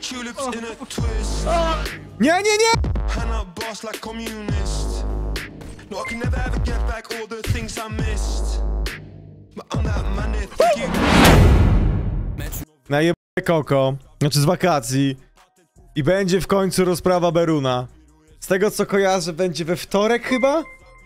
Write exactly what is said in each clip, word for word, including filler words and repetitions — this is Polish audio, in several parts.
Nie, nie, nie! Najebane koko, znaczy z wakacji. I będzie w końcu rozprawa Beruna. Z tego co kojarzę, będzie we wtorek chyba?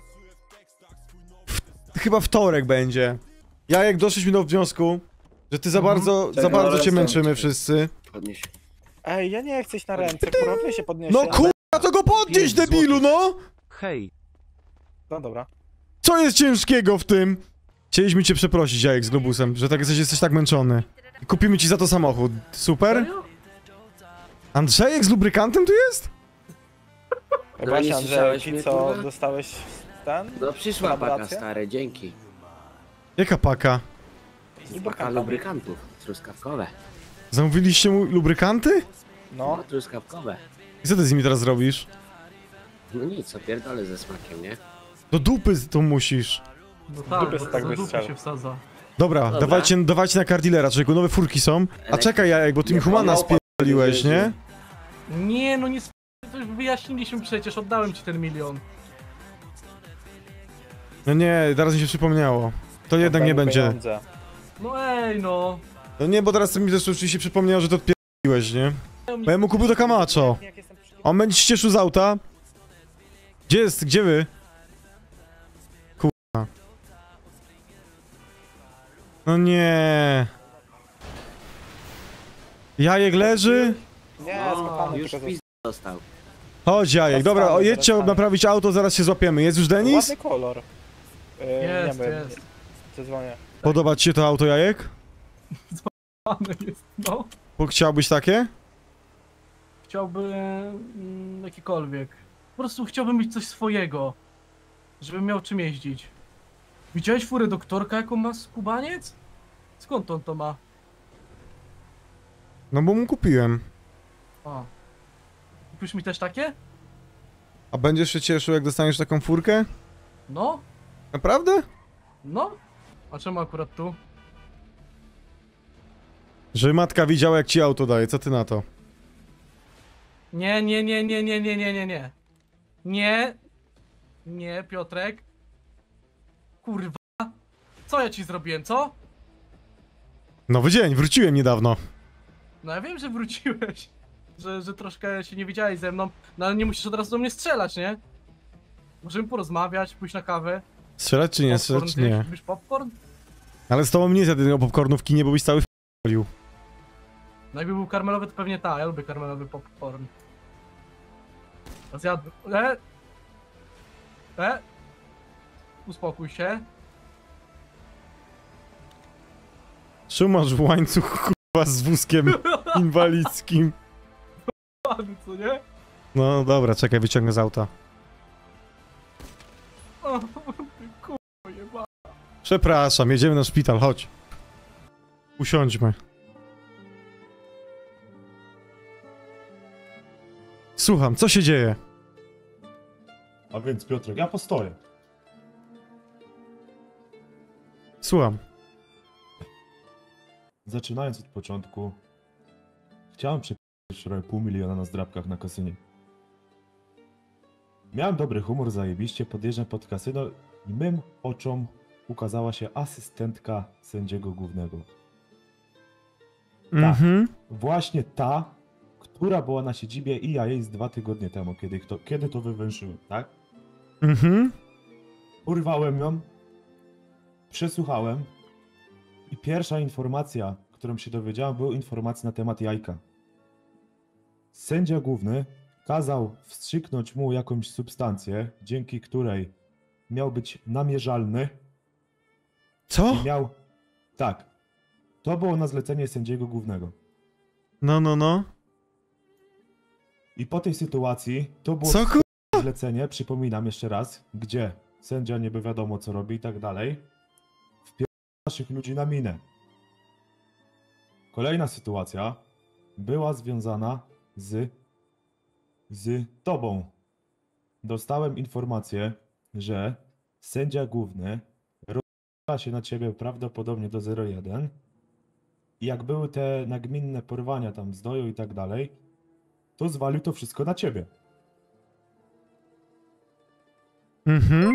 W... Chyba wtorek będzie. Ja jak doszliśmy do wniosku, że ty za bardzo, mhm. za bardzo cię męczymy wszyscy. Podnieś. Ej, ja nie chcę iść na ręce, kurwa, wy się podniesie. No kurwa, to go podnieś, debilu, no! Hej. No dobra. Co jest ciężkiego w tym? Chcieliśmy cię przeprosić, Jajek, z Globusem, że tak jesteś, jesteś tak męczony. I kupimy ci za to samochód. Super? Andrzejek z lubrykantem tu jest? No właśnie, Andrzej, ci co dostałeś ten? No przyszła paka, stary, dzięki. Jaka paka? Paka lubrykantów, truskawkowe. Zamówiliście mu lubrykanty? No. No, truskawkowe. I co ty z nimi teraz robisz? No nic, opierdolę ze smakiem, nie? Do dupy to musisz. No tak, Dupy bo tak za dupę wystrzela. się wsadza. Dobra, Dobra. Dawajcie, dawajcie na car dealera, człowieku, nowe furki są. A czekaj, Jajek, bo ty mi humana spierdoliłeś, nie? Nie, no nie sp... to już wyjaśniliśmy przecież, oddałem ci ten milion. No nie, teraz mi się przypomniało. To jednak nie będzie. Pieniądze. No ej, no. No nie, bo teraz mi zresztą się przypomniało, że to odpierdoliłeś, nie? Bo ja mu kupił do Camacho. On będzie się cieszył z auta. Gdzie jest? Gdzie wy? Kurwa. No nie. Jajek leży? Nie, No, skopany już tylko pizd dostał. Chodź, Jajek. Dobra, o, jedźcie naprawić auto, zaraz się złapiemy. Jest już Denis? Ładny kolor. Yy, Jest, nie wiem, jest. Zadzwonię. Podoba ci się to auto, Jajek? Pane jest, no. Bo chciałbyś takie? Chciałbym... Mm, jakikolwiek. Po prostu chciałbym mieć coś swojego. Żebym miał czym jeździć. Widziałeś furę doktorka, jaką ma skubaniec? Skąd on to ma? No bo mu kupiłem. A. Kupisz mi też takie? A będziesz się cieszył, jak dostaniesz taką furkę? No. Naprawdę? No. A czemu akurat tu? Że matka widziała, jak ci auto daje, co ty na to? Nie, nie, nie, nie, nie, nie, nie, nie, nie. Nie. Nie, Piotrek. Kurwa. Co ja ci zrobiłem, co? Nowy dzień, wróciłem niedawno. No ja wiem, że wróciłeś. Że, że troszkę się nie widziałeś ze mną. No ale nie musisz od razu do mnie strzelać, nie? Możemy porozmawiać, pójść na kawę. Strzelać czy nie, Popcorn strzelać czy zjeść. nie? Lubisz popcorn? Ale z tobą nie zjadł tego popcornu w kinie, bo byś cały f***lił. No jakby był karmelowy, to pewnie ta. Ja lubię karmelowy popcorn. A zjadł... E? E? Uspokój się. Trzymasz w łańcuch, kurwa, z wózkiem inwalidzkim. Ładny, co nie? No dobra, czekaj, wyciągnę z auta. O, ty kurwa jeba. Przepraszam, jedziemy na szpital, chodź. Usiądźmy. Słucham, co się dzieje? A więc Piotrek, ja postoję. Słucham. Zaczynając od początku, chciałem przepisać wczoraj pół miliona na zdrabkach na kasynie. Miałem dobry humor, zajebiście, podjeżdżam pod kasyno i mym oczom ukazała się asystentka sędziego głównego. Mhm. Właśnie ta, która była na siedzibie i ja jej z dwa tygodnie temu, kiedy to, kiedy to wywęszyłem, tak? Mhm. Urwałem ją, przesłuchałem i pierwsza informacja, którą się dowiedziałem, była informacja na temat jajka. Sędzia główny kazał wstrzyknąć mu jakąś substancję, dzięki której miał być namierzalny. Co? I miał... Tak. To było na zlecenie sędziego głównego. No, no, no. I po tej sytuacji to było Co ku... zlecenie, przypominam jeszcze raz, gdzie sędzia niby wiadomo co robi i tak dalej. Wpierdala naszych ludzi na minę. Kolejna sytuacja była związana z, z tobą. Dostałem informację, że sędzia główny rozpala się na ciebie prawdopodobnie do zero jeden I jak były te nagminne porwania tam z Doją i tak dalej, to zwalił to wszystko na ciebie. Mhm.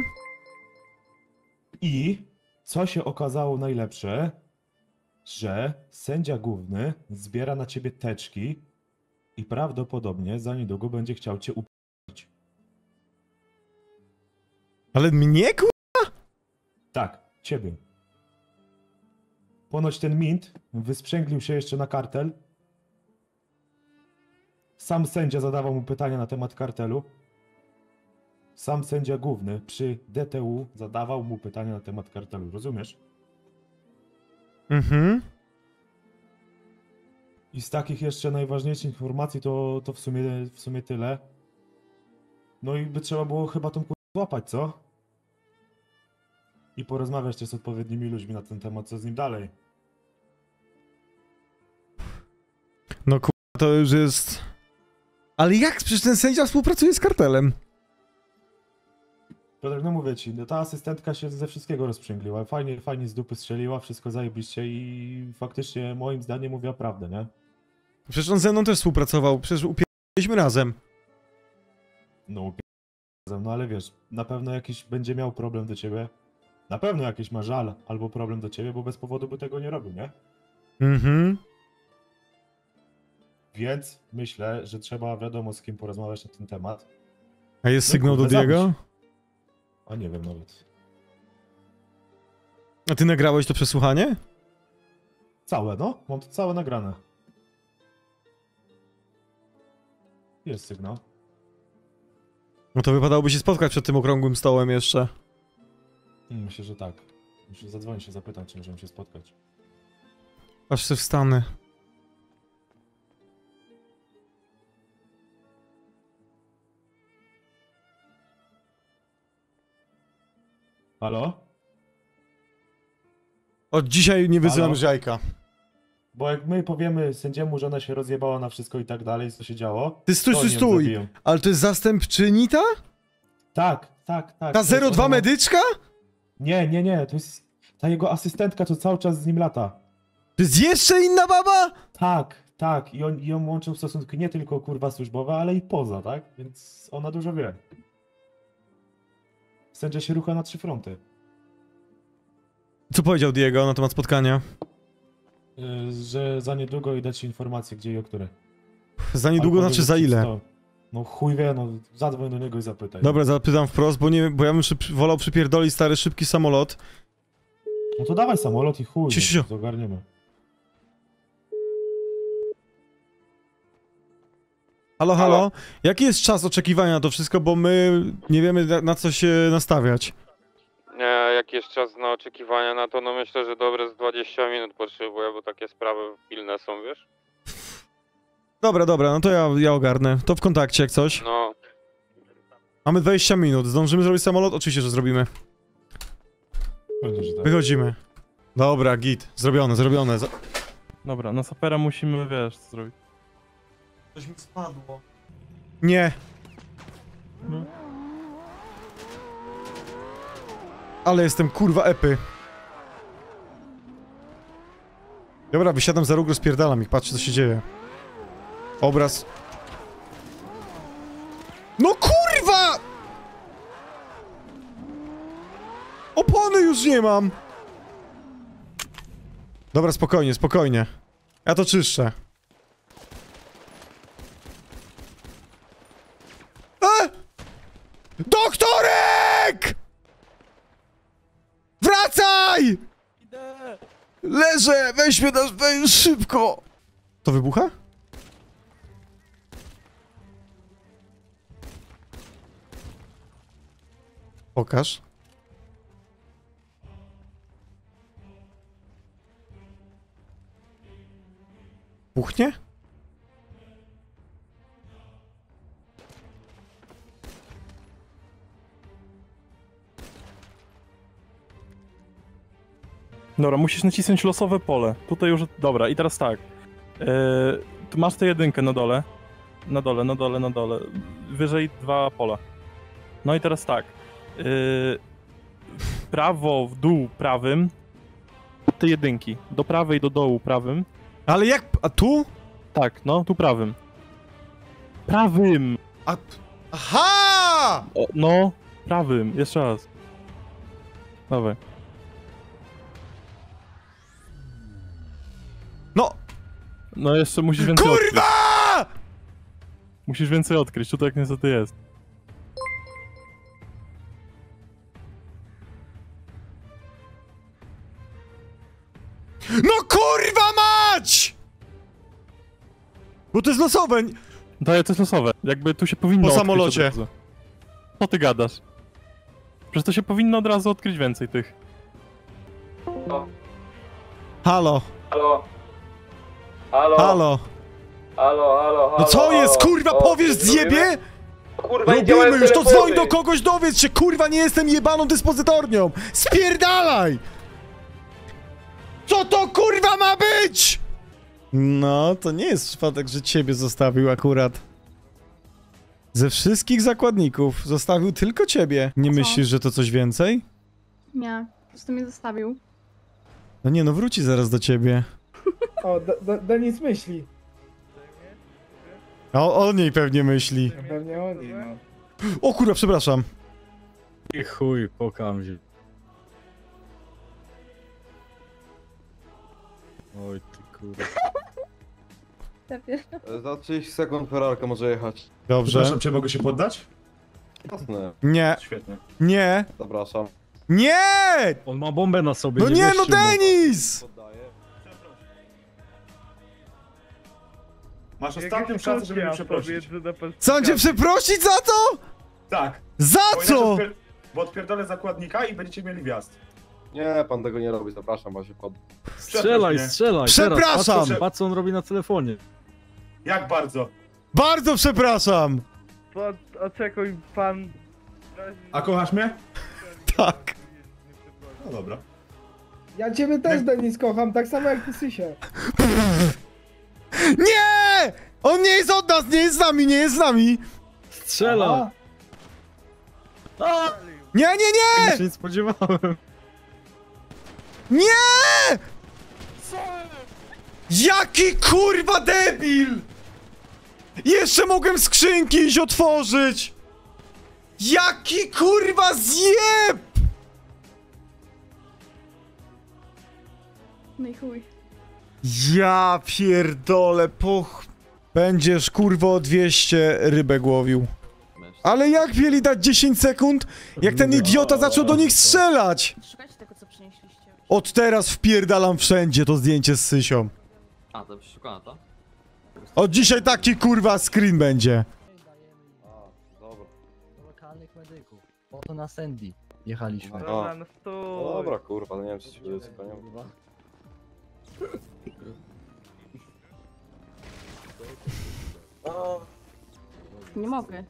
I co się okazało najlepsze, że sędzia główny zbiera na ciebie teczki i prawdopodobnie za niedługo będzie chciał cię upić. Ale mnie, kur... Tak, ciebie. Ponoć ten mint wysprzęglił się jeszcze na kartel. Sam sędzia zadawał mu pytania na temat kartelu. Sam sędzia główny przy D T U zadawał mu pytania na temat kartelu, rozumiesz? Mhm. I z takich jeszcze najważniejszych informacji to, to w, sumie, w sumie tyle. No i by trzeba było chyba tą kurwę złapać, co? I porozmawiać też z odpowiednimi ludźmi na ten temat, co z nim dalej. No kur... to już jest... Ale jak? Przecież ten sędzia współpracuje z kartelem. Piotr, no mówię ci, no ta asystentka się ze wszystkiego rozprzęgliła. Fajnie, fajnie z dupy strzeliła, wszystko zajebiście i faktycznie moim zdaniem mówiła prawdę, nie? Przecież on ze mną też współpracował, przecież upierdoliśmy razem. No, razem, no ale wiesz, na pewno jakiś będzie miał problem do ciebie. Na pewno jakiś ma żal albo problem do ciebie, bo bez powodu by tego nie robił, nie? Mhm. Więc myślę, że trzeba wiadomo z kim porozmawiać na ten temat. A jest No sygnał do kurde, Diego? zamyśl. A nie wiem nawet. A ty nagrałeś to przesłuchanie? Całe, no. Mam to całe nagrane. Jest sygnał. No to wypadałoby się spotkać przed tym okrągłym stołem jeszcze. Mm, Myślę, że tak. Muszę zadzwonić się zapytać, czy możemy się spotkać. Aż się wstanę. Halo? Od dzisiaj nie wyzywam Halo? już jajka. Bo jak my powiemy sędziemu, że ona się rozjebała na wszystko i tak dalej, co się działo... Ty stój, to stój, oni ją stój! zabiją. Ale to jest zastępczyni ta? Tak, tak, tak. Ta To zero jest dwa ona- medyczka? Nie, nie, nie, to jest ta jego asystentka, co cały czas z nim lata. To jest jeszcze inna baba? Tak, tak. I on, i ją łączył stosunki nie tylko kurwa służbowe, ale i poza, tak? Więc ona dużo wie. Sędzia się rucha na trzy fronty. Co powiedział Diego na temat spotkania? Yy, że za niedługo i dać ci informację, gdzie i o które. Za niedługo, Albo znaczy że za ile? to- No chuj wie, no zadzwoń do niego i zapytaj. Dobra, zapytam wprost, bo nie, bo ja bym szyb, wolał przypierdolić stary szybki samolot. No to dawaj samolot i chuj, Ciu, ciu, ciu. no, to ogarniemy. Halo, halo? Jaki jest czas oczekiwania na to wszystko, bo my nie wiemy na, na co się nastawiać. E, jaki jest czas na oczekiwania na to? No myślę, że dobre z dwadzieścia minut potrzebuję, bo takie sprawy pilne są, wiesz? Dobra, dobra, no to ja, ja ogarnę. To w kontakcie jak coś. No, Mamy dwadzieścia minut. Zdążymy zrobić samolot? Oczywiście, że zrobimy. Pewnie, że tak. Wychodzimy. Dobra, git. Zrobione, zrobione. Za... Dobra, na sapera musimy, wiesz, co zrobić. Coś mi spadło. Nie. Ale jestem kurwa epy. Dobra, wysiadam za róg, rozpierdalam ich, patrzcie co się dzieje. Obraz. No kurwa! Opony już nie mam! Dobra, spokojnie, spokojnie. Ja to czyszczę. E! Doktorek! Wracaj! Leżę! Weź mnie na weź szybko! To wybucha? Pokaż. Buchnie? Dobra, musisz nacisnąć losowe pole. Tutaj już... Dobra, i teraz tak. Yy, tu masz tę jedynkę na dole. Na dole, na dole, na dole. Wyżej dwa pola. No i teraz tak. Yy, prawo w dół prawym od tej jedynki. Do prawej, do dołu, prawym. Ale jak... A tu? Tak, no, tu prawym. Prawym! A... Aha! O, no, prawym, jeszcze raz. Dawaj. No! No jeszcze musisz więcej odkryć. Kurwa! Musisz więcej odkryć, tutaj jak niestety jest. No kurwa mać! Bo to jest losowe. Daję, to jest losowe. Jakby tu się powinno Po odkryć samolocie. od razu. Co ty gadasz? Przecież to się powinno od razu odkryć więcej tych. Halo, Halo. Halo. halo. Halo, halo, halo. No co jest, kurwa, O, powiesz robimy? zjebie? Kurwa, nie działają Robimy już, to telefony. dzwoń do kogoś, dowiedz się, kurwa, nie jestem jebaną dyspozytornią! Spierdalaj! Co to kurwa ma być?! No, to nie jest przypadek, że ciebie zostawił akurat. Ze wszystkich zakładników zostawił tylko ciebie. Nie Co? myślisz, że to coś więcej? Nie, po prostu mnie zostawił. No nie, no wróci zaraz do ciebie. O, Denis myśli. O, o niej pewnie myśli. Pewnie o niej, no. O kurwa, przepraszam. I chuj, po kamzie. Oj ty kurwa. Za trzydzieści sekund Ferrarka może jechać. Dobrze. Przepraszam, czy mogę się poddać? Jasne, Nie, Świetnie. nie, zapraszam. nie! On ma bombę na sobie. No nie, no wierzcie mu. Denis! Poddaję. Masz ostatnią szansę, żeby mnie przeprosić. Co, on cię przeprosić za to? Tak. Za Bo inaczej co? odpier- Bo odpierdolę zakładnika i będziecie mieli wjazd. Nie, pan tego nie robi, zapraszam, bo się pod... Strzelaj, Przeproś mnie. strzelaj. Przepraszam. Teraz, patrz, patrz co on robi na telefonie. Jak bardzo? Bardzo przepraszam! Oczekuj pan. A kochasz mnie? Tak. No dobra. Ja ciebie też, Denis, kocham, tak samo jak ty, Sysie. Nie! On nie jest od nas, nie jest z nami, nie jest z nami! Strzela. Aha. Nie, nie, Ja nie! się nie spodziewałem. Nie! Jaki kurwa debil! Jeszcze mogłem skrzynki iść otworzyć! Jaki kurwa zjeb! No i chuj. Ja pierdolę, poch... Będziesz kurwo o dwieście rybek łowił. Ale jak mieli dać dziesięć sekund, jak ten idiota zaczął do nich strzelać? Szukajcie tego, co przynieśliście. Od teraz wpierdalam wszędzie to zdjęcie z Sysią. A, to szukana to? Od dzisiaj taki kurwa screen będzie. A, dobra. Do lokalnych medyków. Oto na Sandy jechaliśmy. Dobra, no No dobra, kurwa, no nie wiem, czy ci będzie zupełnie... Nie mogę.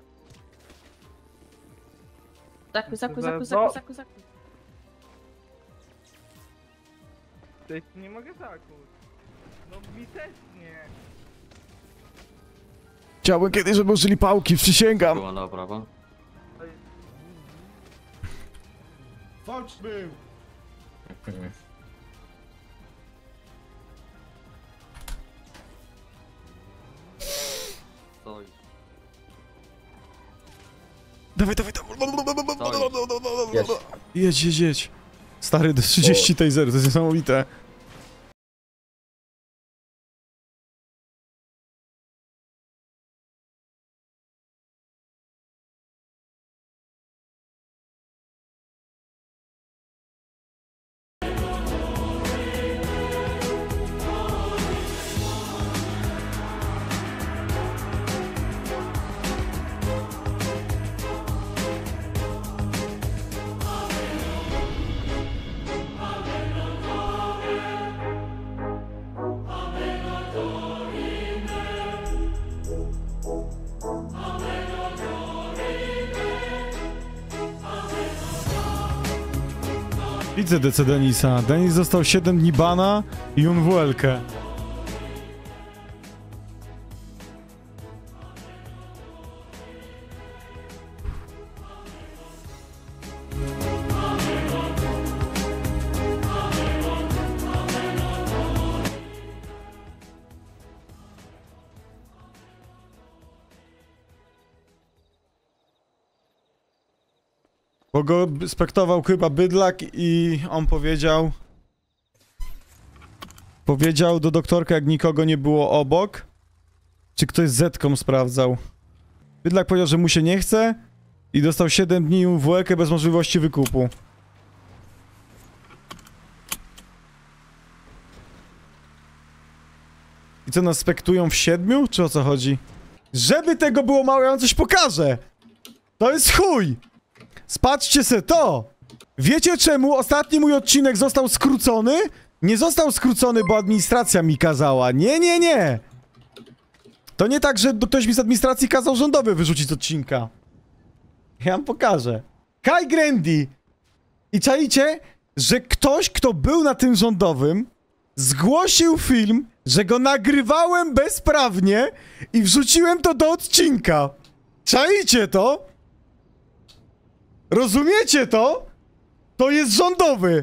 Zakuj, zakuj, zakuj, zakuj, zakuj, zakuj. Nie mogę zakuć. No mi też nie. Chciałbym kiedyś, żeby użyli pałki, przysięgam. Była na prawo. Walcz był! Stoi. Dawaj, dawaj, Stoi. Jedź. jedź, jedź, jedź. Stary, do trzydzieści taserów, to jest niesamowite. Widzę D C Denisa. Denis dostał siedem dni bana i unwuelkę. Bo go b- spektował chyba bydlak i on powiedział... Powiedział do doktorka, jak nikogo nie było obok, czy ktoś z zetką sprawdzał. Bydlak powiedział, że mu się nie chce i dostał siedem dni w łekę bez możliwości wykupu. I co, nas spektują w siedmiu? Czy o co chodzi? Żeby tego było mało, ja wam coś pokażę! To jest chuj! Spatrzcie se to! Wiecie czemu ostatni mój odcinek został skrócony? Nie został skrócony, bo administracja mi kazała. Nie, nie, nie! To nie tak, że ktoś mi z administracji kazał rządowy wyrzucić z odcinka. Ja wam pokażę. Kai Grandy! I czaicie, że ktoś, kto był na tym rządowym, zgłosił film, że go nagrywałem bezprawnie i wrzuciłem to do odcinka. Czaicie to? Rozumiecie to? To jest rządowy.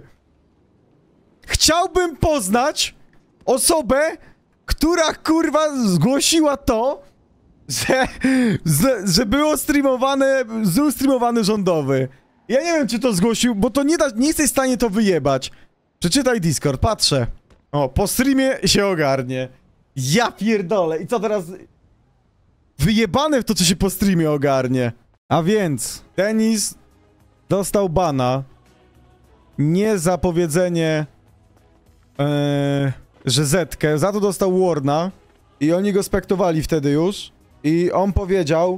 Chciałbym poznać osobę, która kurwa zgłosiła to, że, że, że było streamowane, był streamowany rządowy. Ja nie wiem, czy to zgłosił, bo to nie da, nie jesteś w stanie to wyjebać. Przeczytaj Discord, patrzę. O, po streamie się ogarnie. Ja pierdolę. I co teraz? Wyjebane w to, co się po streamie ogarnie. A więc, Denis dostał bana. Nie za powiedzenie, ee, że Zetkę. Za to dostał Warna. I oni go spektowali wtedy już. I on powiedział...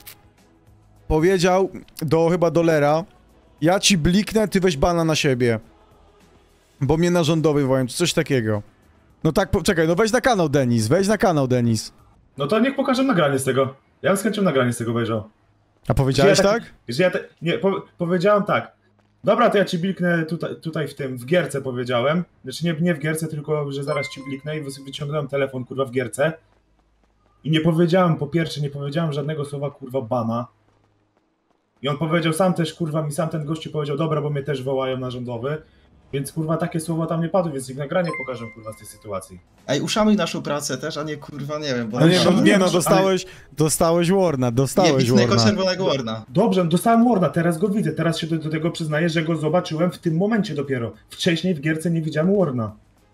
Powiedział do chyba Dolera: ja ci bliknę, ty weź bana na siebie. Bo mnie na rządowy wołają, czy coś takiego. No tak, po, czekaj, no weź na kanał, Denis, weź na kanał, Denis. No to niech pokażę nagranie z tego. Ja bym z chęcią nagranie z tego obejrzał. A powiedziałeś Że ja tak? Że ja te, nie, po, powiedziałem tak. Dobra, to ja ci bliknę tutaj, tutaj w tym, w gierce powiedziałem. Znaczy nie, nie w gierce, tylko że zaraz ci bliknę i wy- wyciągnąłem telefon, kurwa, w gierce. I nie powiedziałem, po pierwsze, nie powiedziałem żadnego słowa, kurwa, bana. I on powiedział sam też, kurwa, mi sam ten gościu powiedział, dobra, bo mnie też wołają na rządowy. Więc, kurwa, takie słowa tam nie padły, więc ich nagranie pokażę, kurwa, z tej sytuacji. Ej, uszanuj naszą pracę też, a nie, kurwa, nie wiem, bo... No nie, no, nie, no dostałeś, dostałeś Warna, dostałeś Warna. czerwonego Warna. Dobrze, dostałem Warna, teraz go widzę, teraz się do, do tego przyznaję, że go zobaczyłem w tym momencie dopiero. Wcześniej w gierce nie widziałem Warna.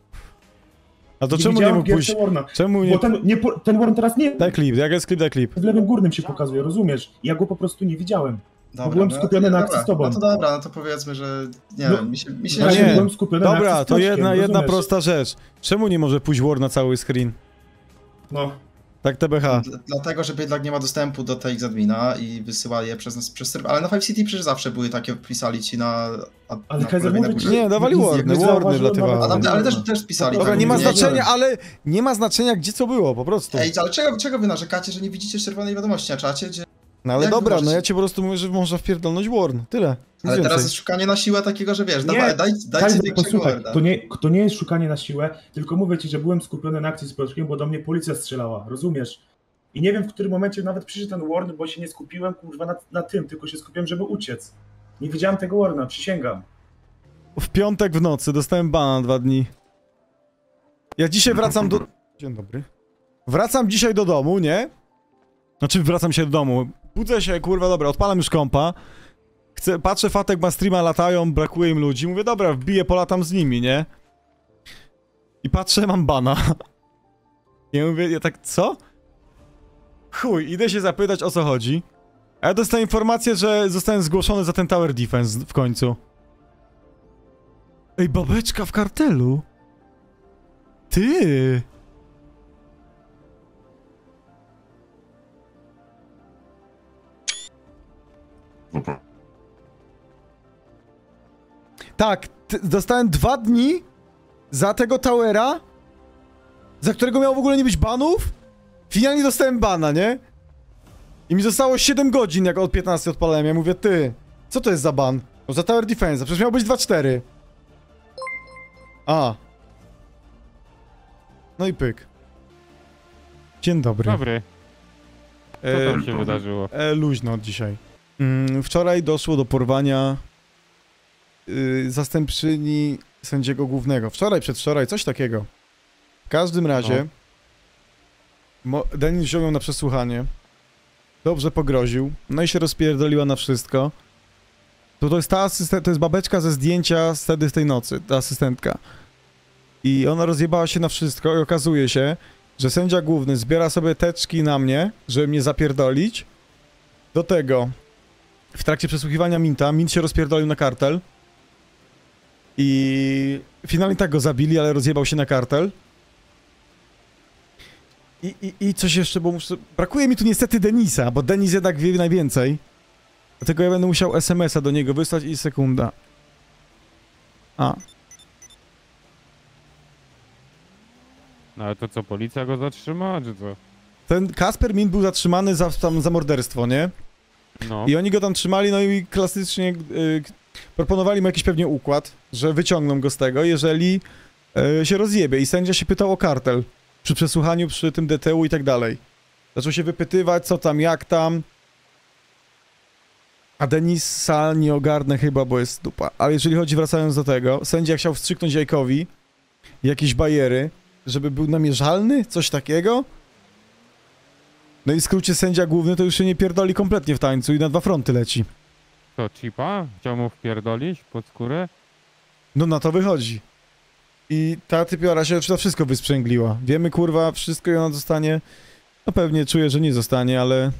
A to Nie czemu nie widziałem mógł w gierce pójść? Warna. Czemu nie... Bo ten, nie, po- ten Warn teraz nie... Daj klip, jak jest klip, daj klip. W lewym górnym się pokazuje, rozumiesz? Ja go po prostu nie widziałem. Dobra, bo byłem no, skupiony na akcji dobra, z tobą. No to dobra, no to powiedzmy, że nie No, wiem, mi się... Mi się No Ja nie, byłem skupiony na akcji dobra, z to Piotrkiem, jedna, jedna rozumiesz? prosta rzecz. Czemu nie może pójść War na cały screen? No. Tak T B H. D- Dlatego, że Bydlak nie ma dostępu do T X admina i wysyła je przez nas przez serwer. Ale na Five City przecież zawsze były takie, pisali ci na... A, Ale na Kaiser prawie na mówi, górze. Nie, dawali Nic, Warny, nie Warny zauważyłem wlatywali. nawet- A tam, ale też, też pisali. Dobra, tak, nie ma mówię, znaczenia, ale nie ma znaczenia, gdzie co było, po prostu. Ej, ale czego, czego wy narzekacie, że nie widzicie czerwonej wiadomości na czacie, gdzie... No ale jak wy dobra, możecie- no ja ci po prostu mówię, że można wpierdolnąć Warn. Tyle. Nic Ale teraz więcej. jest szukanie na siłę takiego, że wiesz, Nie, dawaj, daj, dajcie Kaiser, większego posłuchaj, Warda. to nie, to nie jest szukanie na siłę, tylko mówię ci, że byłem skupiony na akcji z Piotrkiem, bo do mnie policja strzelała, rozumiesz? I nie wiem, w którym momencie nawet przyszedł ten Warn, bo się nie skupiłem, kurwa, na, na tym, tylko się skupiłem, żeby uciec. Nie widziałem tego Warna, przysięgam. W piątek w nocy dostałem bana na dwa dni. Ja dzisiaj wracam do... Dzień dobry. Wracam dzisiaj do domu, nie? Znaczy wracam się do domu. Budzę się, kurwa, dobra, odpalam już kompa. Chcę, patrzę, Fatek ma streama, latają, brakuje im ludzi. Mówię, dobra, wbiję, polatam z nimi, nie? I patrzę, mam bana. Ja mówię, ja tak, co? Chuj, idę się zapytać, o co chodzi. A ja dostaję informację, że zostałem zgłoszony za ten Tower Defense w końcu. Ej, babeczka w kartelu? Ty! Tak, t- dostałem dwa dni za tego Towera, za którego miało w ogóle nie być banów. Finalnie dostałem bana, nie? I mi zostało siedem godzin, jak od piętnastej odpalałem. Ja mówię, ty, co to jest za ban? No za Tower Defense, przecież miał być dwa cztery. A. No i pyk. Dzień dobry. Dobry. Co tam się wydarzyło? E, luźno od dzisiaj. Mm, wczoraj doszło do porwania y, zastępczyni sędziego głównego. Wczoraj, przedwczoraj, coś takiego. W każdym razie Mo- Denis wziął ją na przesłuchanie. Dobrze pogroził. No i się rozpierdoliła na wszystko. To, to jest ta asystent, to jest babeczka ze zdjęcia z wtedy z tej nocy, ta asystentka. I ona rozjebała się na wszystko i okazuje się, że sędzia główny zbiera sobie teczki na mnie, żeby mnie zapierdolić. Do tego, w trakcie przesłuchiwania Minta, Mint się rozpierdolił na kartel. I finalnie tak go zabili, ale rozjebał się na kartel. I, i, i coś jeszcze, bo muszę... Brakuje mi tu niestety Denisa, bo Denis jednak wie najwięcej. Dlatego ja będę musiał es em es a do niego wysłać i sekunda. A. No ale to co, policja go zatrzyma, czy co? Ten Kasper Mint był zatrzymany za, tam, za morderstwo, nie? No. I oni go tam trzymali, no i klasycznie y, proponowali mu jakiś pewnie układ, że wyciągną go z tego, jeżeli y, się rozjebie. I sędzia się pytał o kartel przy przesłuchaniu, przy tym de te u i tak dalej. Zaczął się wypytywać, co tam, jak tam. A Denisa nie ogarnę chyba, bo jest dupa. Ale jeżeli chodzi, wracając do tego, sędzia chciał wstrzyknąć Jajkowi jakieś bajery, żeby był namierzalny, coś takiego. No i w skrócie sędzia główny to już się nie pierdoli kompletnie w tańcu i na dwa fronty leci. To chipa? Chciał mu wpierdolić pod skórę? No na to wychodzi. I ta typiora się na wszystko wysprzęgliła. Wiemy kurwa wszystko i ona dostanie... No pewnie czuję, że nie zostanie, ale...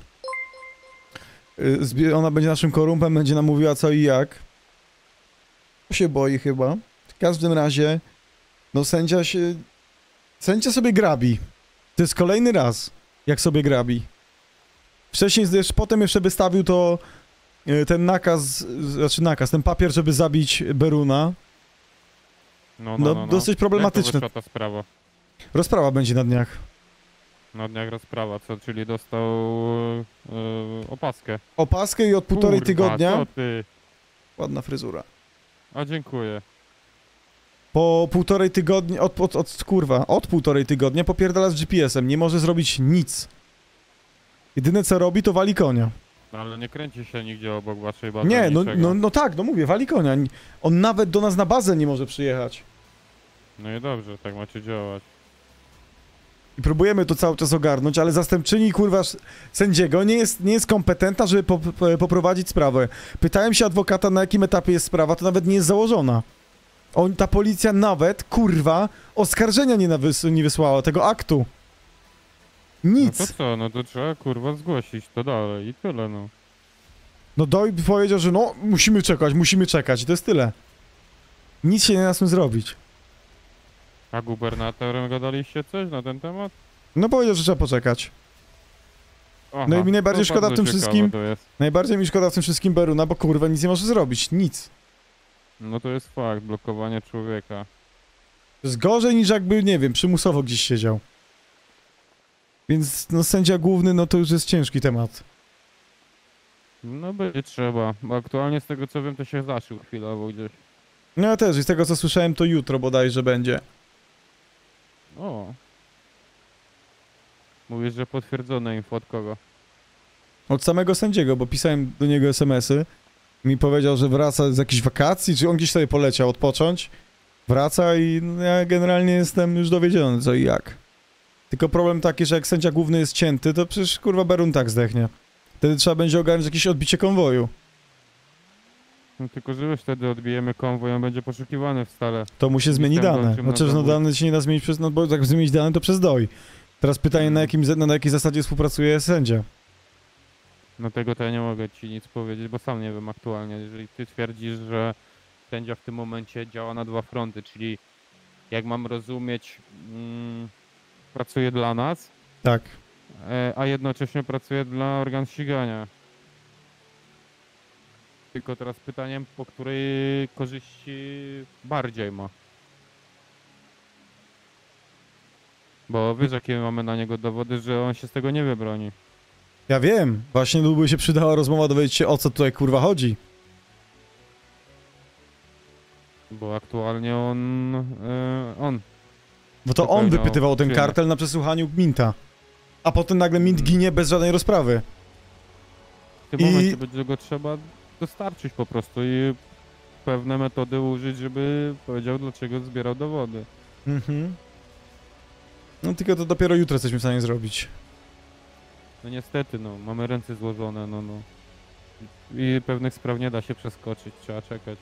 Yy, ona będzie naszym korumpem, będzie nam mówiła co i jak. To się boi chyba. W każdym razie... No sędzia się... Sędzia sobie grabi. To jest kolejny raz, jak sobie grabi. Wcześniej, jeszcze, potem jeszcze wystawił to... Yy, ten nakaz, znaczy nakaz, ten papier, żeby zabić Beruna. No, no, No, no, no. dosyć problematyczne. Jak to wyszła ta sprawa? Rozprawa będzie na dniach. Na dniach rozprawa, co? Czyli dostał yy, opaskę. Opaskę i od półtorej Kurwa, tygodnia... co ty? Ładna fryzura. A dziękuję. Po półtorej tygodnia, od, od, od, kurwa, od półtorej tygodnia popierdala z G P S em, nie może zrobić nic. Jedyne co robi, to wali konia. No, ale nie kręci się nigdzie obok waszej bazy. Nie, no, niczego. no, no tak, no mówię, wali konia. On nawet do nas na bazę nie może przyjechać. No i dobrze, tak macie działać. I próbujemy to cały czas ogarnąć, ale zastępczyni, kurwa, s- sędziego nie jest, nie jest kompetentna, żeby po, po, poprowadzić sprawę. Pytałem się adwokata, na jakim etapie jest sprawa, to nawet nie jest założona. On, ta policja nawet, kurwa, oskarżenia nie, nawys- nie wysłała, tego aktu. Nic. No to co, no to trzeba kurwa zgłosić to dalej i tyle no. No Doj powiedział, że no, musimy czekać, musimy czekać i to jest tyle. Nic się nie da z tym zrobić. A gubernatorem gadaliście coś na ten temat? No powiedział, że trzeba poczekać. Aha, No i mi najbardziej to szkoda w bardzo tym ciekawe wszystkim, to jest. najbardziej mi szkoda w tym wszystkim Beruna, bo kurwa nic nie może zrobić, nic. No to jest fakt, blokowanie człowieka. To jest gorzej niż jakby, nie wiem, przymusowo gdzieś siedział. Więc no sędzia główny, no to już jest ciężki temat. No będzie trzeba, bo aktualnie z tego co wiem to się zaszył chwilowo gdzieś. No ja też, i z tego co słyszałem to jutro bodajże będzie. O. Mówisz, że potwierdzone info od kogo? Od samego sędziego, bo pisałem do niego es em es y. Mi powiedział, że wraca z jakichś wakacji, czy on gdzieś sobie poleciał odpocząć. Wraca i no, ja generalnie jestem już dowiedziony co i jak. Tylko problem taki, że jak sędzia główny jest cięty, to przecież kurwa Berun tak zdechnie. Wtedy trzeba będzie ogarnąć jakieś odbicie konwoju. No, tylko że wiesz, wtedy odbijemy konwoj, on będzie poszukiwany w stale. To mu się zmieni Jestem dane. walczym Znaczy, na że no dowód. dane się nie da zmienić przez, no bo jak zmienić dane to przez doj. Teraz pytanie na jakim, na, na jakiej zasadzie współpracuje sędzia. No tego to ja nie mogę ci nic powiedzieć, bo sam nie wiem aktualnie. Jeżeli ty twierdzisz, że sędzia w tym momencie działa na dwa fronty, czyli jak mam rozumieć, mm, pracuje dla nas, Tak. e, a jednocześnie pracuje dla organ ścigania. Tylko teraz pytaniem, po której korzyści bardziej ma. Bo wiesz, jakie mamy na niego dowody, że on się z tego nie wybroni. Ja wiem. Właśnie by się przydała rozmowa dowiedzieć się o co tutaj kurwa chodzi. Bo aktualnie on... E, on. Bo to on Zupełnie wypytywał ten wiemy. kartel na przesłuchaniu Minta. A potem nagle Mint Hmm. ginie bez żadnej rozprawy. W tym I- momencie będzie go trzeba dostarczyć po prostu i pewne metody użyć, żeby powiedział, dlaczego zbierał dowody. Mhm. No tylko to dopiero jutro jesteśmy w stanie zrobić. No niestety, no, mamy ręce złożone, no, no. I pewnych spraw nie da się przeskoczyć, trzeba czekać.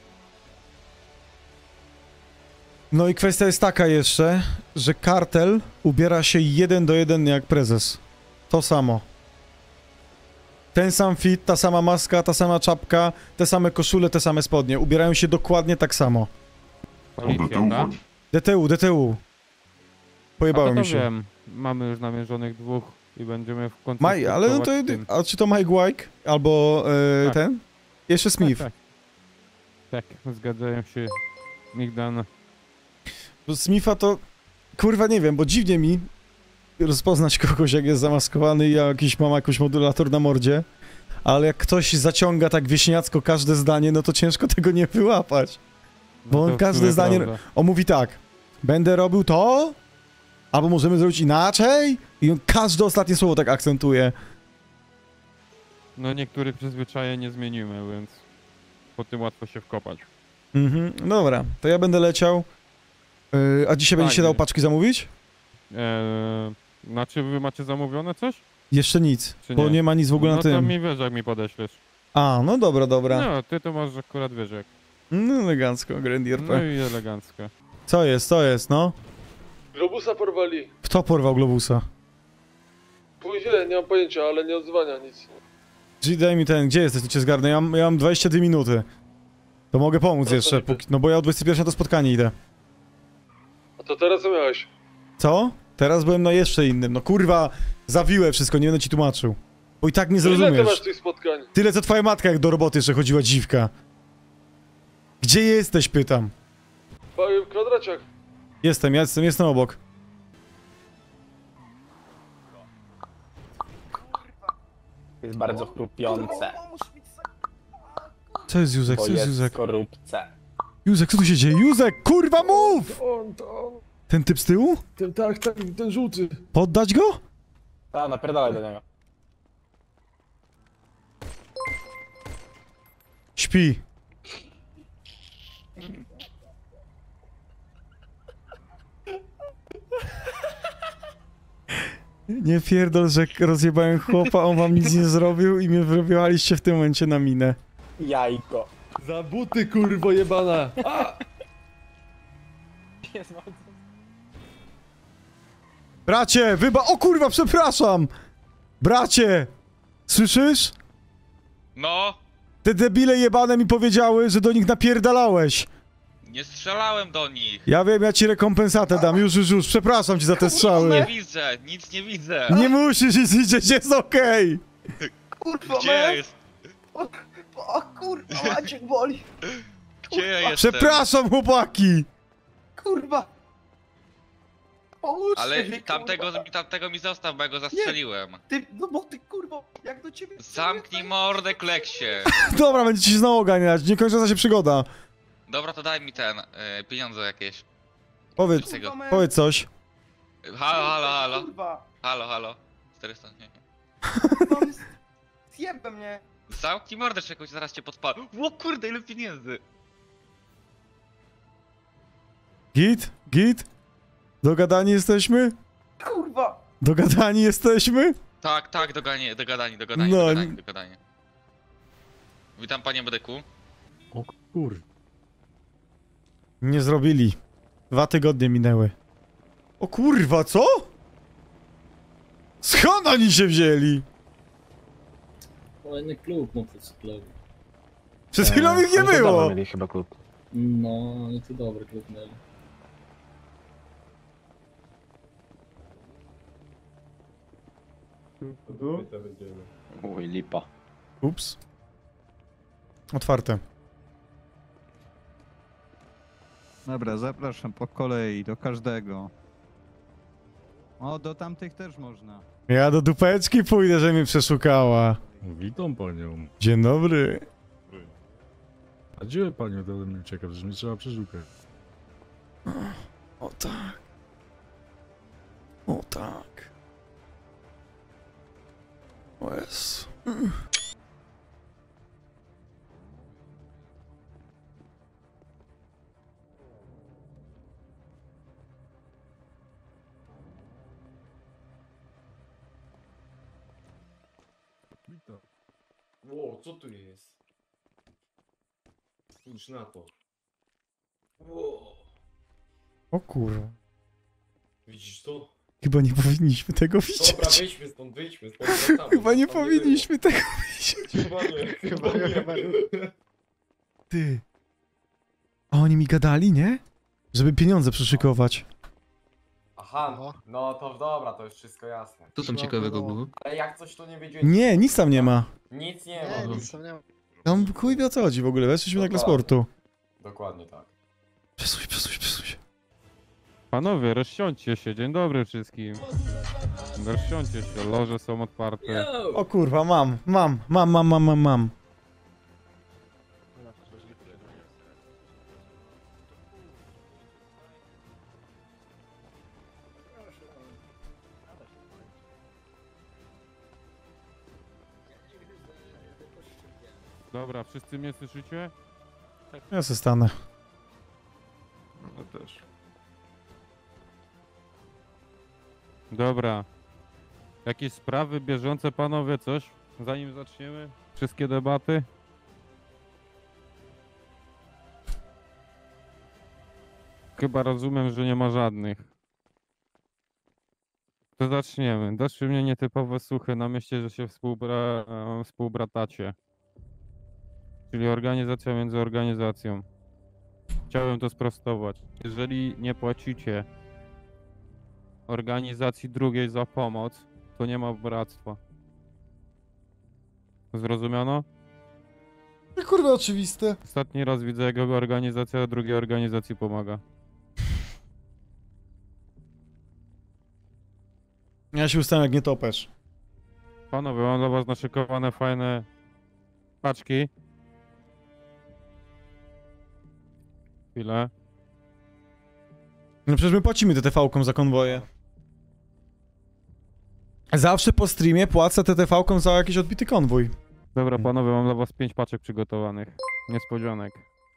No i kwestia jest taka jeszcze, że kartel ubiera się jeden do jeden jak prezes. To samo. Ten sam fit, ta sama maska, ta sama czapka, te same koszule, te same spodnie. Ubierają się dokładnie tak samo. Policja, tak? D T U, D T U. Pojebało A to mi się. wiem. Mamy już namierzonych dwóch i będziemy w końcu Maj, ale no to... skutkować tym. A czy to Mike White? Albo e, Tak. ten? Jeszcze Smith. Tak, tak. tak, zgadzają się. Migdan. Bo Smitha to... Kurwa nie wiem, bo dziwnie mi rozpoznać kogoś, jak jest zamaskowany i jakiś mam jakiś modulator na mordzie, ale jak ktoś zaciąga tak wieśniacko każde zdanie, no to ciężko tego nie wyłapać. Bo No on to w każde sumie zdanie... prawda. On mówi tak, będę robił to, albo możemy zrobić inaczej i on każde ostatnie słowo tak akcentuje. No niektórych przyzwyczajeń nie zmienimy, więc po tym łatwo się wkopać. Mhm, dobra, to ja będę leciał. Yy, a dzisiaj będzie się Fajnie. dał paczki zamówić? Eee, znaczy wy macie zamówione coś? Jeszcze nic, Czy bo nie? nie ma nic w ogóle no na to tym. mi wiesz, jak mi podeślesz. A, no dobra, dobra. No, ty to masz akurat wiesz jak. No elegancko, Grandier. No i elegancko. Co jest, co jest, no? Globusa porwali. Kto porwał Globusa? Później, nie mam pojęcia, ale nie odzwania nic. G, daj mi ten, gdzie jesteś, to cię zgarnę, ja mam, ja mam dwadzieścia dwie minuty. To mogę pomóc Proszę jeszcze, nie póki, no bo ja o dwudziestej pierwszej na to spotkanie idę. A to teraz co miałeś? Co? Teraz byłem na jeszcze innym, no kurwa, zawiłe wszystko, nie będę ci tłumaczył. Bo i tak nie Ile ty zrozumiesz. masz tych spotkań? Tyle co twoja matka jak do roboty jeszcze chodziła dziwka. Gdzie jesteś, pytam. W kwadraciach. Jestem, ja jestem, jestem obok. Jest bardzo chrupiące. Co jest Józek, Bo co jest jest Józek? korupce. Józek, co tu się dzieje? Józek, kurwa mów! On, to on. Ten typ z tyłu? Ten, tak, tak, ten żółty. Poddać go? A, napierdalaj do niego. Śpi. Nie pierdol, że rozjebałem chłopa, on wam nic nie zrobił i mnie wyrobiłaliście w tym momencie na minę. Jajko. Za buty, kurwo jebana. A! Bracie, wyba... O kurwa, przepraszam! Bracie! Słyszysz? No, Te debile jebane mi powiedziały, że do nich napierdalałeś. nie strzelałem do nich. Ja wiem, ja ci rekompensatę dam, już, już, już, przepraszam ci za te strzały. Nie widzę, nic nie widzę. Nie musisz nic widzieć, jest okej! Kurwa, Gdzie ja jest? O, o kurwa, Maciek boli. Gdzie ja jestem? Przepraszam, chłopaki! Kurwa. Pomóżcie Ale mi, tamtego, kurwa. tamtego mi zostaw, bo ja go zastrzeliłem. Ty, no bo ty kurwa, jak do ciebie... Zamknij mordę, kleksie. Dobra, będziecie się znowu oganiać, nie kończąca się przygoda. Dobra, to daj mi ten, y, pieniądze jakieś. Powiedz, Coś tego. powiedz coś. Halo, halo, halo. Kurwa, Halo, halo. czterysta, nie, nie. no, zjebę mnie. Zamknij mordę, czegoś, zaraz cię podpalę. O kurde, ile pieniędzy. Git? Git? Dogadani jesteśmy? Kurwa. Dogadani jesteśmy? Tak, tak, dogadanie, dogadanie, dogadanie, No, dogadanie, nie- dogadanie. Witam, panie medyku. O kur... Nie zrobili. Dwa tygodnie minęły. O kurwa, co? Skąd oni się wzięli? Kolejny klub motocyklowy. Przed chwilą ich nie było. chyba klub. No, ale to dobry klub mieli. Uj, lipa. Ups. Otwarte. Dobra, zapraszam po kolei, do każdego. O, do tamtych też można. Ja do dupeczki pójdę, że mnie przeszukała. Witam panią. Dzień dobry. A gdzie panią to mnie ciekaw, że mnie trzeba przeszukać? O tak. O tak. O Jezu. Witam. Ło, co tu jest? Spójrz na to. Ło. O kurwa. Widzisz to? Chyba nie powinniśmy tego widzieć. Dobra, wyjdźmy stąd, wyjdźmy stąd. wracamy, Chyba nie tam było. powinniśmy tego widzieć. Chyba nie, chyba nie. Ty. A oni mi gadali, nie? Żeby pieniądze przyszykować. Aha, no to dobra, to już wszystko jasne. Co tam ciekawego było? Ale jak coś to nie wiedziałem. Nie, nic tam nie ma. Nic nie ma. nic tam nie ma. Tam chuj wie o co chodzi w ogóle, weszliśmy nagle Dokładnie. sportu. Dokładnie tak. Przesuń, przesuń, przesuń się. Panowie, rozsiądźcie się, dzień dobry wszystkim. Rozsiądźcie się, loże są otwarte. O kurwa, mam, mam, mam, mam, mam, mam, mam. Dobra, wszyscy mnie słyszycie? Ja se stanę. No też. Dobra. Jakieś sprawy bieżące, panowie, coś? Zanim zaczniemy? Wszystkie debaty? Chyba rozumiem, że nie ma żadnych. To zaczniemy. Doszły mnie nietypowe słuchy na myśli, że się współbra... e, współbratacie. Czyli organizacja między organizacją. Chciałem to sprostować. Jeżeli nie płacicie organizacji drugiej za pomoc, to nie ma bractwa. Zrozumiano? Kurwa, oczywiste. Ostatni raz widzę, jak organizacja drugiej organizacji pomaga. Ja się ustałem jak nie topesz. Panowie, mam dla was naszykowane fajne paczki. Chwilę. No przecież my płacimy T T V-kom za konwoje. Zawsze po streamie płacę T T V-kom za jakiś odbity konwój. Dobra, panowie, mam dla was pięć paczek przygotowanych. Niespodzianek.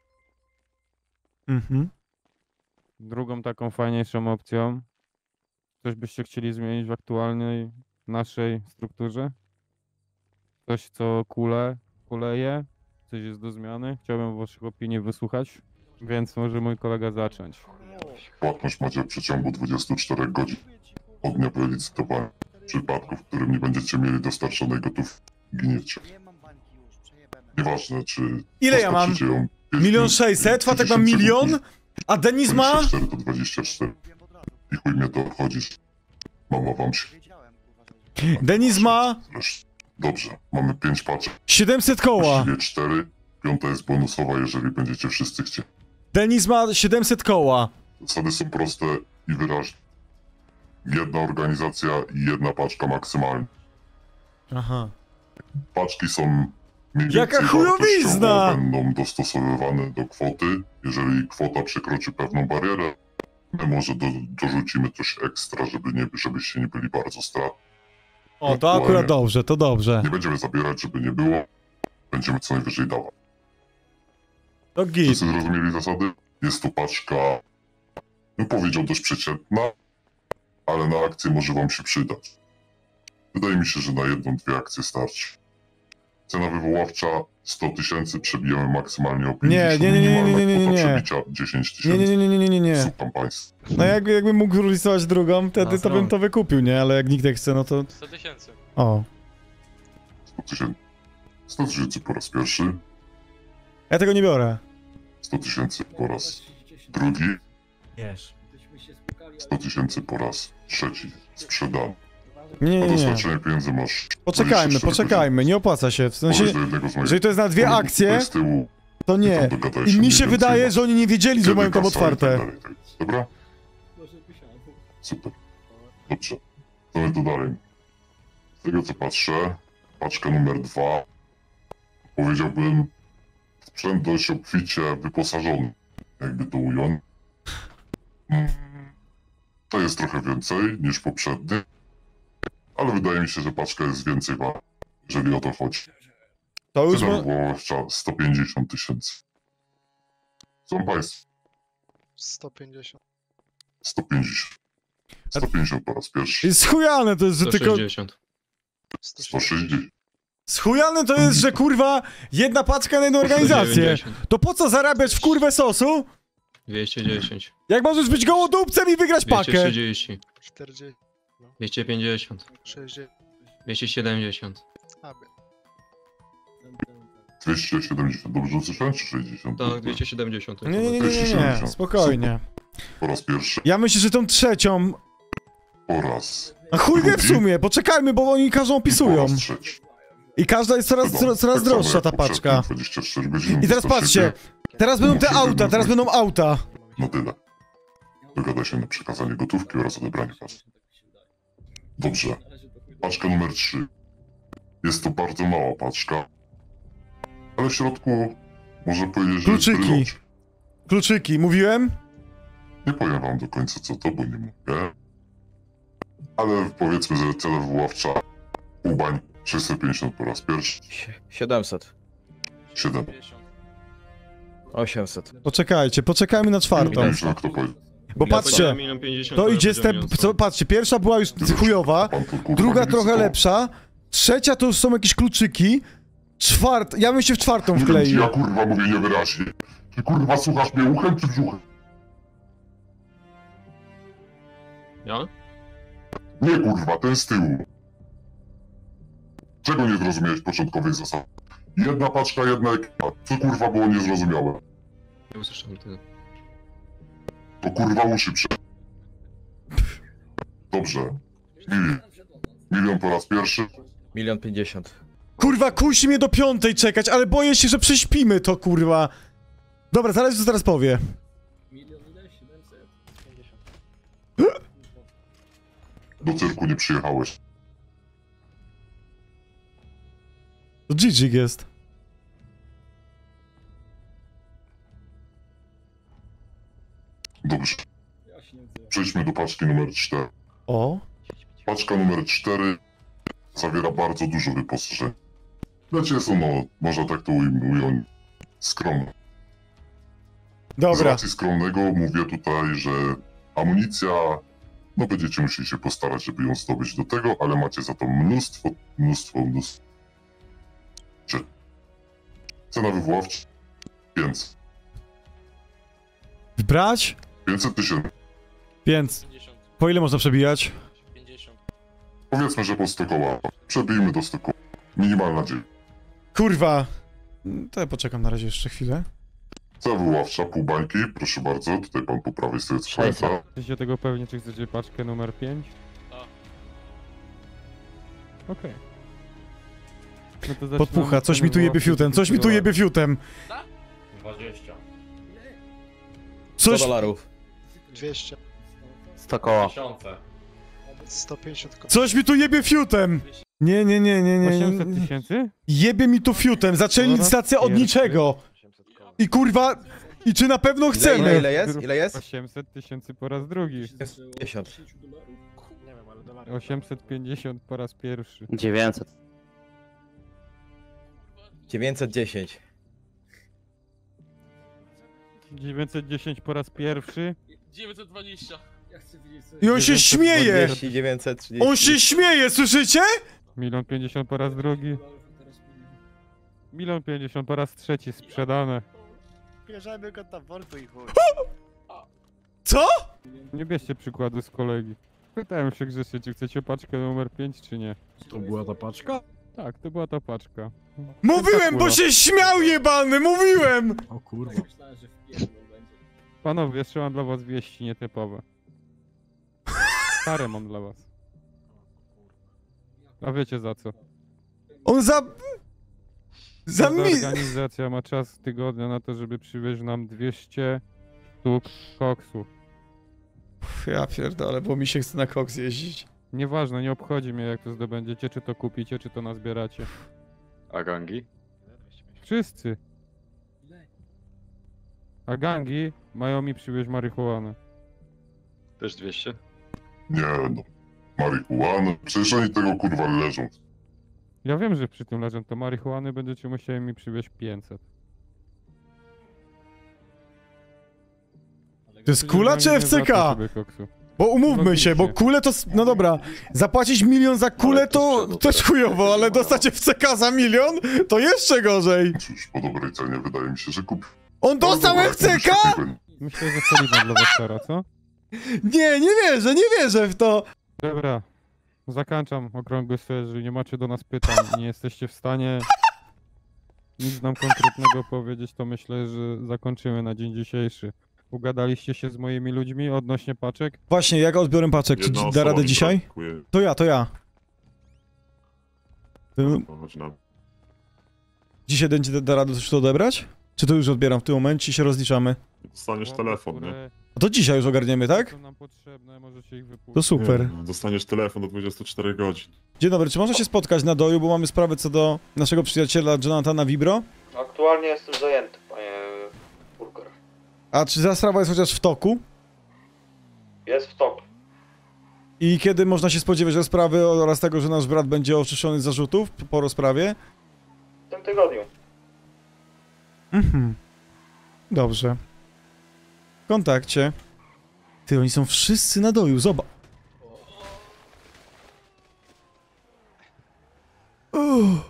Mhm. Drugą taką fajniejszą opcją. Coś byście chcieli zmienić w aktualnej naszej strukturze? Coś, co kule, kuleje? Coś jest do zmiany? Chciałbym waszych opinii wysłuchać, więc może mój kolega zacząć. Płatność macie w przeciągu dwudziestu czterech godzin od dnia wylicytowania. W przypadku, w którym nie będziecie mieli dostarczonej gotówki, giniecie. Nieważne, czy Ile ja mam? dostarczycie ją Milion sześćset, Fatek mam milion, a Denis ma... dwadzieścia cztery to dwadzieścia cztery. I chuj mnie to obchodzi. Mama wam się. Denis ma... Dobrze, mamy pięć paczek. siedemset koła. Właściwie cztery. Piąta jest bonusowa, jeżeli będziecie wszyscy chcieli. Denis ma siedemset koła. Zasady są proste i wyraźne. Jedna organizacja i jedna paczka maksymalnie. Aha. Paczki są mniej Jaka więcej chujowizna! wartościowo, będą dostosowywane do kwoty. Jeżeli kwota przekroczy pewną barierę, my może do, dorzucimy coś ekstra, żeby nie, żebyście nie byli bardzo stratni. O, to akurat dobrze, to dobrze. Nie będziemy zabierać, żeby nie było. Będziemy co najwyżej dawać. To git. Wszyscy zrozumieli zasady? Jest to paczka, bym powiedział, dość przeciętna, ale na akcję może wam się przydać. Wydaje mi się, że na jedną, dwie akcje starczy. Cena wywoławcza sto tysięcy, przebijemy maksymalnie o Nie, pięćdziesiąt. nie, nie, nie, nie, nie, nie, nie, nie. Przebicia dziesięć Nie, nie, tysięcy. nie, nie, nie, nie, nie. Słucham państwa. No jakby, jakbym mógł rysować drugą, wtedy to bym to wykupił, nie? Ale jak nikt nie chce, no to... sto tysięcy. O. sto tysięcy. sto tysięcy po raz pierwszy. Ja tego nie biorę. sto tysięcy po raz drugi. Wiesz. sto tysięcy po raz trzeci. Sprzedam. Nie, nie, Na nie, nie. dostarczenie pieniędzy masz... Poczekajmy, dwadzieścia cztery poczekajmy, nie opłaca się. W sensie, Powiedz do jednego z moich jeżeli to jest na dwie kolegów akcje, tutaj z tyłu, to nie. tam dogadaj I się mi mniej się więcej wydaje, na że oni nie wiedzieli, że kiedy mają tam kasa i tak otwarte. dalej, tak. Dobra? Super. Dobrze. To my to dalej. Z tego co patrzę, paczka numer dwa, powiedziałbym, sprzęt dość obficie wyposażony, jakby to ująć. Mm, To jest trochę więcej niż poprzedni, ale wydaje mi się, że paczka jest więcej warta, jeżeli o to chodzi. To już Cena mo- wywoławcza sto pięćdziesiąt tysięcy. Są państwo. sto pięćdziesiąt. sto pięćdziesiąt. sto pięćdziesiąt po raz pierwszy. Jest chujane to jest, że tylko... sto sto sześćdziesiąt. Schujane to jest, że kurwa jedna paczka na jedną organizację. To po co zarabiać w kurwę sosu? dwieście dziesięć. Jak możesz być gołodupcem i wygrać pakę? dwieście trzydzieści. czterdzieści. dwieście pięćdziesiąt. sześćdziesiąt. dwieście siedemdziesiąt. Aby. dwieście siedemdziesiąt, dobrze usłyszałem, czy sześćdziesiąt? Tak, dwieście siedemdziesiąt. Nie, nie, nie, nie, nie, spokojnie. Po raz pierwszy. Ja myślę, że tą trzecią... Po raz. A chuj wie w sumie, poczekajmy, bo oni każdą opisują. Po raz trzeci. I każda jest coraz, coraz, coraz droższa ta paczka. dwadzieścia cztery godziny. I teraz patrzcie, teraz będą te auta, teraz będą auta. No tyle. Dogada się na przekazanie gotówki oraz odebranie pas. Dobrze. Paczka numer trzy. Jest to bardzo mała paczka. Ale w środku można powiedzieć, że jest Kluczyki. brylocie. Kluczyki, mówiłem? Nie powiem wam do końca co to, bo nie mogę. Ale powiedzmy, że cena wywoławcza Ubań sześćset pięćdziesiąt po raz pierwszy. siedemset. siedem. osiemset. Poczekajcie, poczekajmy na czwartą. Nie wiem, kto powie. Bo patrzcie, to idzie step, co, patrzcie, pierwsza była już chujowa, druga trochę lepsza, trzecia to już są jakieś kluczyki, czwarta, ja bym się w czwartą wkleił. Ja kurwa mówię niewyraźnie. Ty kurwa słuchasz mnie uchem czy brzuchem? Ja? Nie kurwa, ten z tyłu. Czego nie zrozumiałeś początkowej zasady? Jedna paczka, jedna ekipa. Co kurwa było niezrozumiałe? Nie usłyszałem tego. To kurwa uszy prze... Dobrze. Milion. Milion po raz pierwszy. Milion pięćdziesiąt. Kurwa, kusi mnie do piątej czekać, ale boję się, że prześpimy to, kurwa. Dobra, zależy co teraz powie. Do cyrku nie przyjechałeś. To Gigi jest. Dobrze. Przejdźmy do paczki numer cztery. O. Paczka numer cztery zawiera bardzo dużo wyposażenia. Lecz jest ono, można tak to ujmując, skromne. Z Dobra. racji skromnego mówię tutaj, że amunicja, no będziecie musieli się postarać, żeby ją zdobyć do tego, ale macie za to mnóstwo, mnóstwo, mnóstwo. Cena wywoławcza pięćset. Wbrać? pięćset tysięcy. Więc. Po ile można przebijać? Powiedzmy, że po sto koła. Przebijmy do sto koła. Minimalna dziewięć. Kurwa. To ja poczekam na razie jeszcze chwilę. Cena wywoławcza, pół bańki, proszę bardzo. Tutaj pan po prawej stronie co pamięta. Jesteście tego pewnie, czy chcecie paczkę numer pięć? Okej. No to zaczynamy Podpucha, coś cenę mi tu jebie wywoławczą, fiutem, coś mi tu jebie fiutem. dwadzieścia. Coś... sto dolarów. dwieście. sto koła. Tysiące. sto pięćdziesiąt koła. Coś mi tu jebie fiutem! Nie, nie, nie, nie, nie. osiemset tysięcy? Jebie mi tu fiutem, zaczęli Dobra. licytację od Pierwszy. niczego. I kurwa... I czy na pewno chcemy? Ile, ile jest? Ile jest? osiemset tysięcy po raz drugi. pięćdziesiąt. osiemset pięćdziesiąt po raz pierwszy. dziewięćset. dziewięćset dziesięć. dziewięćset dziesięć po raz pierwszy. dziewięćset dwadzieścia. I on się śmieje! dziewięćset trzydzieści. On się śmieje, słyszycie? Milion pięćdziesiąt po raz drugi. Milion pięćdziesiąt po raz trzeci sprzedane. Bierzemy go tam worku i chuj. Co? Nie bierzcie przykładu z kolegi. Pytałem się grzecznie, czy chcecie paczkę numer pięć, czy nie. To była ta paczka? Tak, to była ta paczka. Mówiłem, bo się śmiał jebany, mówiłem! O kurwa. Panowie, jeszcze mam dla was wieści nietypowe. Stare mam dla was. A wiecie za co? On za... Za Każda mi... organizacja ma czas tygodnia na to, żeby przywieźć nam dwieście sztuk koksu. Ja pierdolę, bo mi się chce na koks jeździć. Nieważne, nie obchodzi mnie jak to zdobędziecie, czy to kupicie, czy to nazbieracie. A gangi? Wszyscy. A gangi mają mi przywieźć marihuanę. Też dwieście? Nie no. Marihuana. Przecież oni tego kurwa leżą. Ja wiem, że przy tym leżą to marihuany będziecie musieli mi przywieźć pięćset. To jest kula czy F C K? Nie koksu. Bo umówmy się, bo kule to... s- No dobra, zapłacić milion za kulę to też chujowo, ale dostać w C K za milion to jeszcze gorzej. Cóż, po dobrej cenie wydaje mi się, że kup... On dostał F C K?! Myślę, że solidna dla Westera, co? Nie, nie wierzę, nie wierzę w to. Dobra, zakończam okrągły sfer, jeżeli nie macie do nas pytań i nie jesteście w stanie nic nam konkretnego powiedzieć, to myślę, że zakończymy na dzień dzisiejszy. Ugadaliście się z moimi ludźmi odnośnie paczek? Właśnie, jak odbiorem paczek? Czy Jedna da osoba radę mi dzisiaj? brakuje. To ja, to ja. Ty- Chodź na... Dzisiaj będzie da- da radę coś tu odebrać? Czy to już odbieram w tym momencie i się rozliczamy? Dostaniesz telefon, nie? No to dzisiaj już ogarniemy, tak? Są nam potrzebne, możecie ich wypuścić. To super. Nie, dostaniesz telefon do dwudziestu czterech godzin. Dzień dobry, czy można się spotkać na doju, bo mamy sprawę co do naszego przyjaciela Jonathana Vibro? Aktualnie jestem zajęty, panie Burger. A czy ta sprawa jest chociaż w toku? Jest w toku. I kiedy można się spodziewać rozprawy oraz tego, że nasz brat będzie oczyszczony z zarzutów po rozprawie? W tym tygodniu. Mhm. Dobrze. W kontakcie. Ty, oni są wszyscy na doju, zobacz. Uff.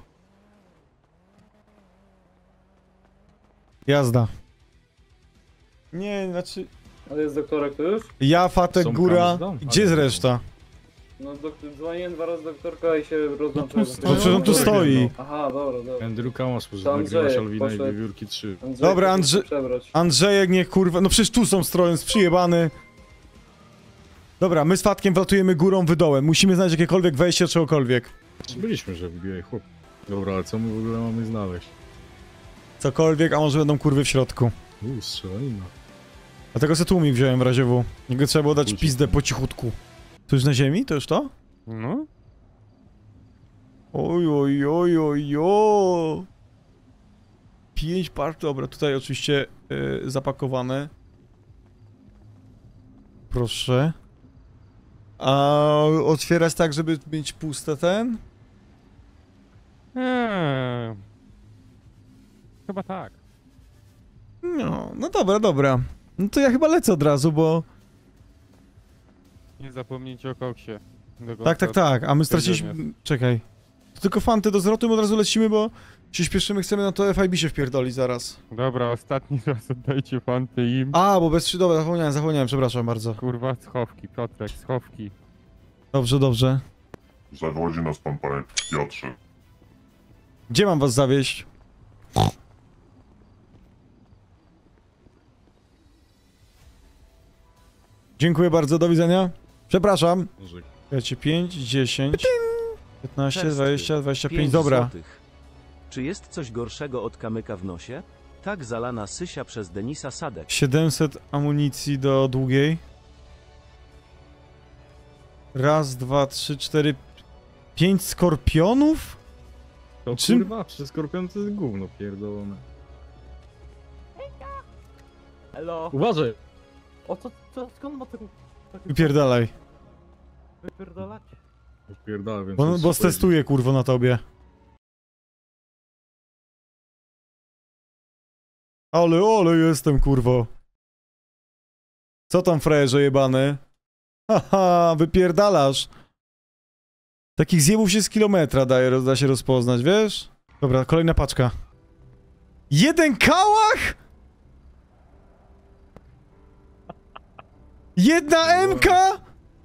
Jazda. Nie, znaczy... Ale jest doktorek tu już? Ja, Fatek, Są Góra. kamery w domu. Gdzie jest reszta? No doktor, dzwoniłem dwa razy doktorka i się rozłączyłem. tu No przecież on tu stoi. Aha, dobra, dobra. Andrew Kamas, że To nagrywasz Andrzejek Alwina i poszedł. Wiewiórki trzy. Andrzej, Dobra, proszę Andrzej- się przebrać. Andrzejek, nie kurwa, no przecież tu są strojąc, przyjebany. Dobra, my z Fatkiem wlatujemy górą, wy dołem. Musimy znaleźć jakiekolwiek wejście, czegokolwiek. Byliśmy, że wbijaj chłop. Dobra, ale co my w ogóle mamy znaleźć? Cokolwiek, a może będą kurwy w środku. Uuu, strzelanina. Dlatego se tłumik wziąłem w razie W. Niego trzeba było dać Uciekł. pizdę po cichutku. To już na ziemi? To już to? No? Oj, oj, oj, oj, oj. Pięć par, dobra, tutaj oczywiście y, zapakowane. Proszę. A otwierać tak, żeby mieć puste ten? Eee, chyba tak. No, no dobra, dobra. No to ja chyba lecę od razu, bo... Nie zapomnijcie o koksie. Do Tak, tak, końca tak, a my straciliśmy... będziemy. Czekaj. To tylko fanty do zwrotu, my od razu lecimy, bo się śpieszymy, chcemy na to F I B się wpierdolić zaraz. Dobra, ostatni raz oddajcie fanty im. A, bo bez trzy, dobra, zapomniałem, zapomniałem, przepraszam bardzo. Kurwa, schowki, Piotrek, schowki. Dobrze, dobrze. Zawodzi nas pan, panie Piotrze. Gdzie mam was zawieźć? Dziękuję bardzo, do widzenia. Przepraszam. Wiecie, pięć, dziesięć, piętnaście, dwadzieścia, dwadzieścia pięć, dobra. Czy jest coś gorszego od kamyka w nosie? Tak zalana Sysia przez Denisa Sadek. siedemset amunicji do długiej. Raz, dwa, trzy, cztery, pięć skorpionów? To Czym- kurwa, przez skorpion to jest gówno pierdolone. Hello. Uważaj! O co, co skąd ma tego... Wypierdalaj. Wypierdalać? Pierdolę, więc... Bo, jest bo super. stestuję, kurwo, na tobie. Ale, ale jestem, kurwo. Co tam, frajerze jebany? Haha, wypierdalasz. Takich zjebów się z kilometra daje, roz- da się rozpoznać, wiesz? Dobra, kolejna paczka. Jeden kałach?! Jedna M K?!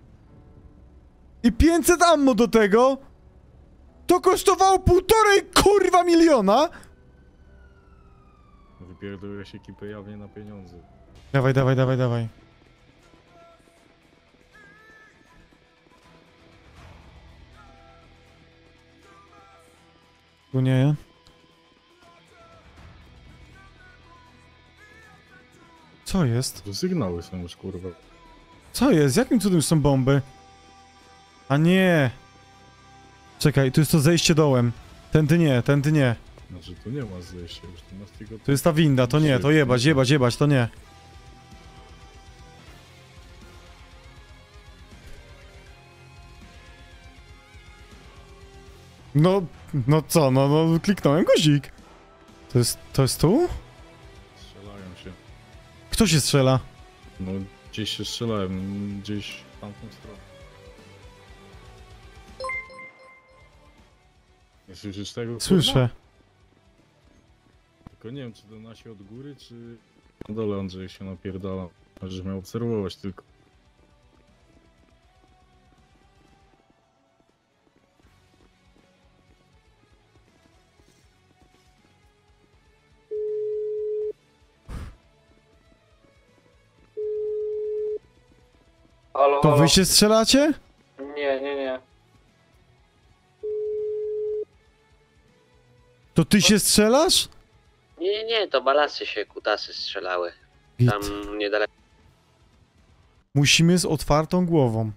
I pięćset ammo do tego? To kosztowało półtorej kurwa miliona?! Wypierdoluje się ekipę jawnie na pieniądze. Dawaj, dawaj, dawaj, dawaj. Tu nie. Co jest? To sygnały są już, kurwa. Co jest? Jakim cudem są bomby? A nie! Czekaj, tu jest to zejście dołem. Tędy nie, tędy nie. Znaczy, tu nie ma zejścia już, tu masz tylko... To jest ta winda, to nie, to jebać, jebać, jebać, to nie. No, no co, no, no kliknąłem guzik. To jest, to jest tu? Strzelają się. Kto się strzela? No, gdzieś się strzelałem, gdzieś w tamtą stronę. Nie słyszysz tego? kurwa? Słyszę. Tylko nie wiem, czy to nasi od góry, czy na dole Andrzej się napierdala. Możesz miał obserwować tylko. Halo, To halo. wy się strzelacie? Nie, nie, nie. To ty się strzelasz? Nie, nie, nie, to balasy się, kutasy strzelały. Git. Tam niedaleko. Musimy z otwartą głową.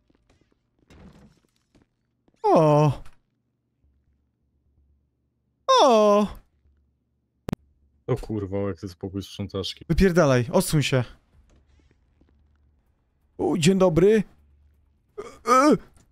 O! O! O kurwa, jak to jest pokój sprzątaczki. Wypierdalaj, odsuń się. O, dzień dobry. E, e.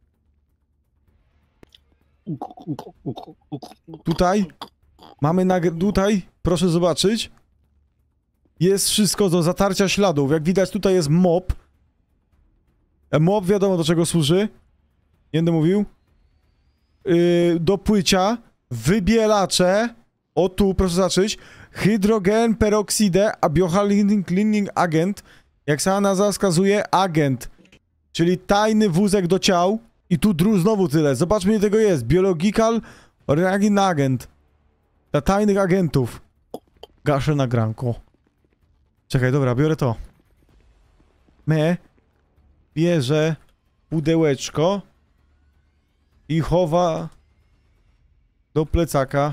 Tutaj. Mamy nag... Tutaj, proszę zobaczyć. Jest wszystko do zatarcia śladów. Jak widać, tutaj jest mop. E, Mop wiadomo do czego służy. Nie będę mówił. Yy, do płycia. Wybielacze. O tu, proszę zobaczyć. Hydrogen peroxidę, a biohalin cleaning agent. Jak sama nazwa wskazuje, agent. Czyli tajny wózek do ciał. I tu dru znowu tyle. Zobaczmy, ile tego jest. Biological reagent agent. Dla tajnych agentów. Gaszę nagranko. Czekaj, dobra, biorę to. Me bierze pudełeczko i chowa do plecaka.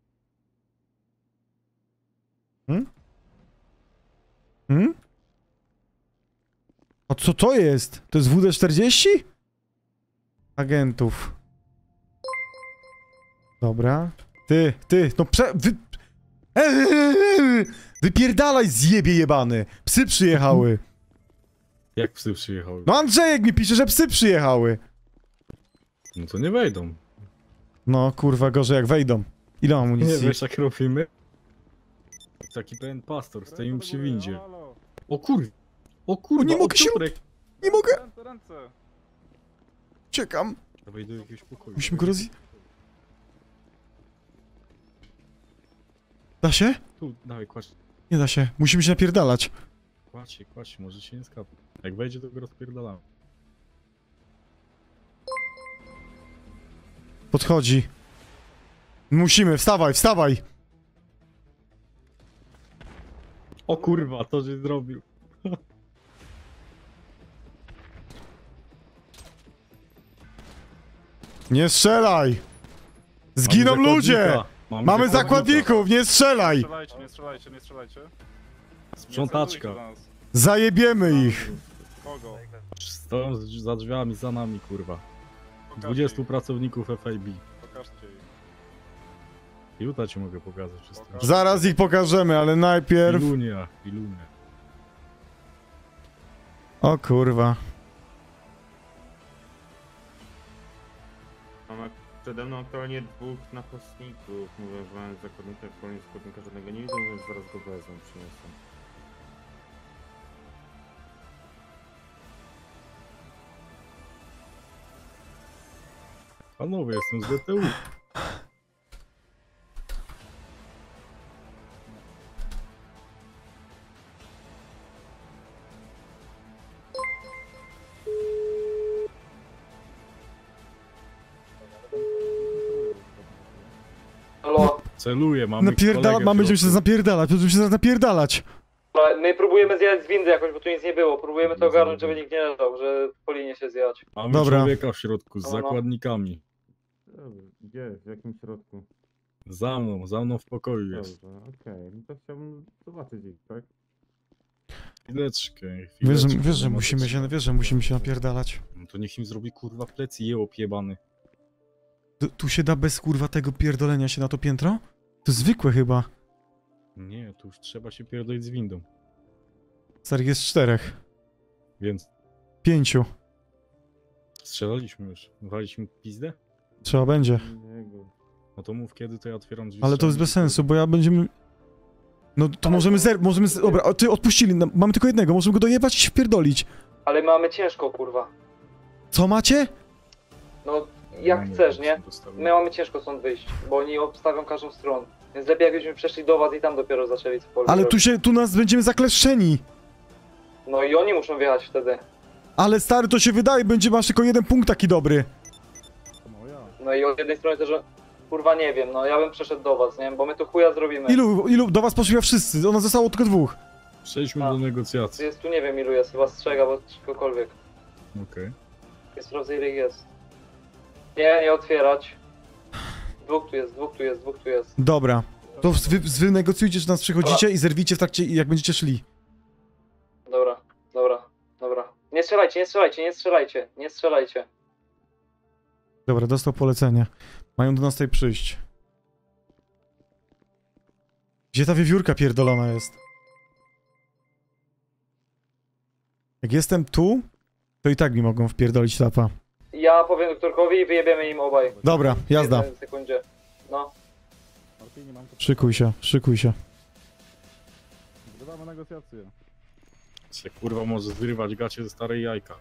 Hmm? Hmm? A co to jest? To jest W D czterdzieści? Agentów. Dobra. Ty, ty, no prze... Wy... Wypierdalaj, zjebie jebany! Psy przyjechały! Jak psy przyjechały? No Andrzejek mi pisze, że psy przyjechały! No to nie wejdą. No kurwa, gorzej jak wejdą. Ile mam Nie amunicji? wiesz jak robimy? Taki pewien pastor, stoimy przy windzie. O kur... O kurwa, nie mogę się... odciorek. Nie mogę! Ręce, ręce. Czekam. Dawaj do jakiegoś pokoju. Musimy go roz... Da się? Tu, dawaj, kładź. Nie da się. Musimy się napierdalać. Kładź się, kładź się, może się nie skapie. Jak wejdzie, to go rozpierdalamy. Podchodzi. Musimy, wstawaj, wstawaj! O kurwa, to żeś zrobił. Nie strzelaj! Zginą Mamy ludzie! zakładnika. Mamy, Mamy zakładników, nie strzelaj! Nie strzelajcie, nie strzelajcie, nie strzelajcie. Sprzątaczka. Nie celujcie do nas. Zajebiemy ich! Kogo? Stoją z- za drzwiami za nami, kurwa. Pokażcie dwudziestu ich. pracowników F A B. Pokażcie ich. I tutaj ci mogę pokazać wszystko. Zaraz ich pokażemy, ale najpierw... Ilunia, Ilunia. O kurwa. Mam przede mną aktualnie dwóch napastników. Mówią, że mają zakładnika, aktualnie zakładnika żadnego nie widzą, więc zaraz go wezmą, przyniosą. Panowie, jestem z B T U. Halo? Celuję, mamy Napierdala... kolegę Mamy w będziemy się środku. napierdalać, będziemy się zaraz napierdalać. Dobra, my próbujemy zjechać z windy jakoś, bo tu nic nie było. Próbujemy to ogarnąć, żeby nikt nie leżał, że po linie się zjechać. Mamy Dobra. człowieka w środku z No, no. zakładnikami. Dobrze, gdzie? W jakim środku? Za mną, za mną w pokoju jest. Dobrze, okej. No to chciałbym zobaczyć ich, tak? Chwileczkę, Wiesz, że, chwileczkę. wiesz, że nie ma musimy co się, trzymać. wiesz, że musimy się napierdalać. No to niech im zrobi kurwa plecy, jełop jebany. Tu, tu się da bez kurwa tego pierdolenia się na to piętro? To zwykłe chyba. Nie, tu już trzeba się pierdolić z windą. Stary, jest czterech. Więc Pięciu. strzelaliśmy już. Waliśmy pizdę? Trzeba będzie. No to mów kiedy, to ja otwieram drzwi. Ale to jest bez sensu, bo ja będziemy... No to możemy zer... możemy... z- Dobra, o, ty odpuścili, no, mamy tylko jednego, możemy go dojebać i się wpierdolić. Ale mamy ciężko, kurwa. Co macie? No, jak chcesz, nie? My mamy ciężko stąd wyjść, bo oni obstawią każdą stronę. Więc lepiej jakbyśmy przeszli do was i tam dopiero zaczęli cokolwiek Ale tu robić. się, tu nas będziemy zakleszczeni. No i oni muszą wjechać wtedy. Ale stary, to się wydaje, będzie masz tylko jeden punkt taki dobry. No i od jednej strony też, że... Kurwa nie wiem, no ja bym przeszedł do was, nie? Bo my tu chuja zrobimy. Ilu, ilu, do was poszli wszyscy, ona zostało tylko dwóch. Przejdźmy do negocjacji. Jest tu nie wiem ilu jest, chyba strzega, bo kogokolwiek. Okej. Jest sprawdzę ile ich jest. Nie, nie otwierać. Dwóch tu jest, dwóch tu jest, dwóch tu jest. Dobra, to wy, wy negocjujcie, że nas przychodzicie i zerwicie w trakcie, jak będziecie szli. Dobra, dobra, dobra. Nie strzelajcie, nie strzelajcie, nie strzelajcie, nie strzelajcie. Dobra, dostał polecenie. Mają do nas tutaj przyjść. Gdzie ta wiewiórka pierdolona jest? Jak jestem tu, to i tak mi mogą wpierdolić lapa. Ja powiem doktorkowi i wyjebiemy im obaj. Dobra, jazda. W jednej sekundzie. No. Szykuj się, szykuj się. Zgrywamy negocjacje. Se kurwa może zrywać gacie ze starej jajka.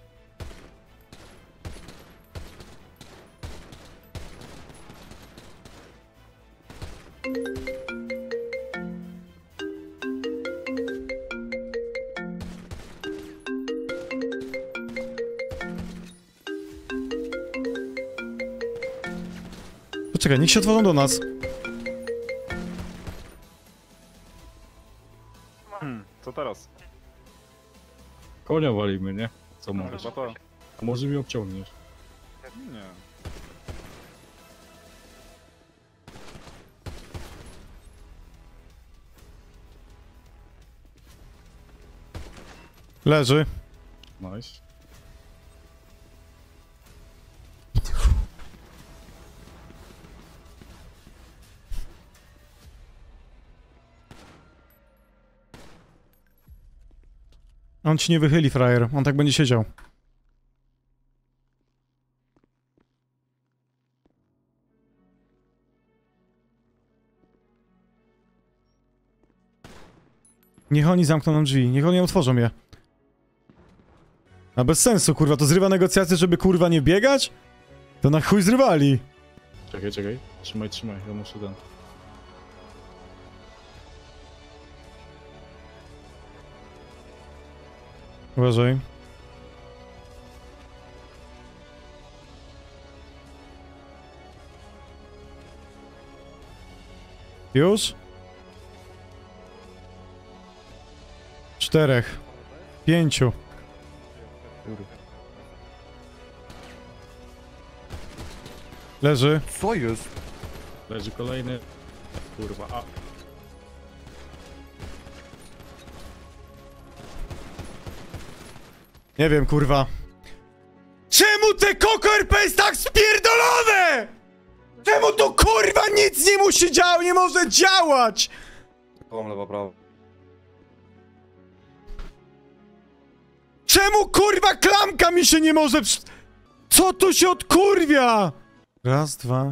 Poczekaj, niech się otworzą do nas. Hmm, co teraz? Konia walimy, nie? Co No, możesz? chyba to. A może mi obciągniesz? Nie. Leży. Nice. On ci nie wychyli, frajer. On tak będzie siedział. Niech oni zamkną nam drzwi. Niech oni otworzą je. A bez sensu, kurwa. To zrywa negocjacje, żeby kurwa nie biegać? To na chuj zrywali. Czekaj, czekaj. Trzymaj, trzymaj. Ja muszę ten. Uważaj. Już? Czterech. Pięciu. Leży. Co jest? Leży kolejny. Kurwa, a. Nie wiem, kurwa. Czemu te Koko R P jest tak spierdolone? Czemu tu kurwa nic nie musi działać, nie może działać? Kołam lewa, prawo. Czemu kurwa klamka mi się nie może... przy- Co tu się odkurwia? Raz, dwa.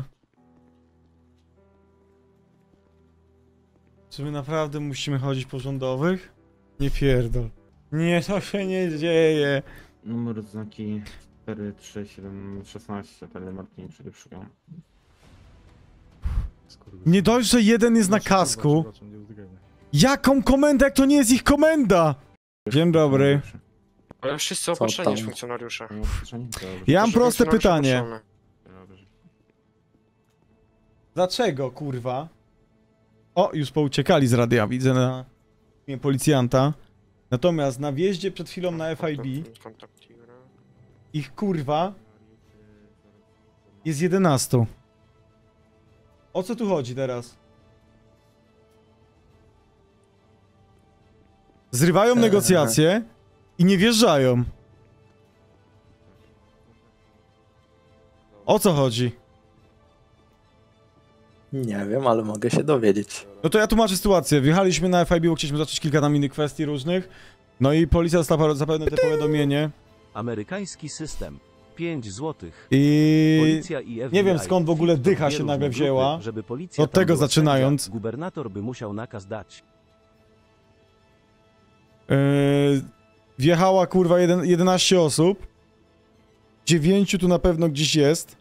Czy my naprawdę musimy chodzić po rządowych? Nie pierdol. Nie, to się nie dzieje. Numer znaki cztery trzy siedem szesnaście, telemarketing przede wszystkim. Nie dość, że jeden jest na kasku. Jaką komendę, jak to nie jest ich komenda? Dzień dobry. Ale wszyscy opatrzeni jest funkcjonariusze. Ja mam proste Funkcjonariusze pytanie. opatrzone. Dlaczego, kurwa? O, już pouciekali z radia, widzę na imię policjanta. Natomiast na wjeździe przed chwilą na F I B ich kurwa jest jedenastu. O co tu chodzi teraz? Zrywają Eee. negocjacje i nie wjeżdżają. O co chodzi? Nie wiem, ale mogę się dowiedzieć. No to ja tłumaczę sytuację. Wjechaliśmy na F I B, bo chcieliśmy zacząć kilka tam innych kwestii różnych. No i policja dostała zapewne te powiadomienie. Amerykański system. pięć złotych. I Policja i F B I nie wiem skąd w ogóle wpiszą dycha dwie się nagle różne wzięła. grupy, żeby policja Od tam tego była zaczynając. wszędzie. Gubernator by musiał nakaz dać. Yy, Wjechała kurwa jeden, jedenaście osób. Dziewięciu tu na pewno gdzieś jest.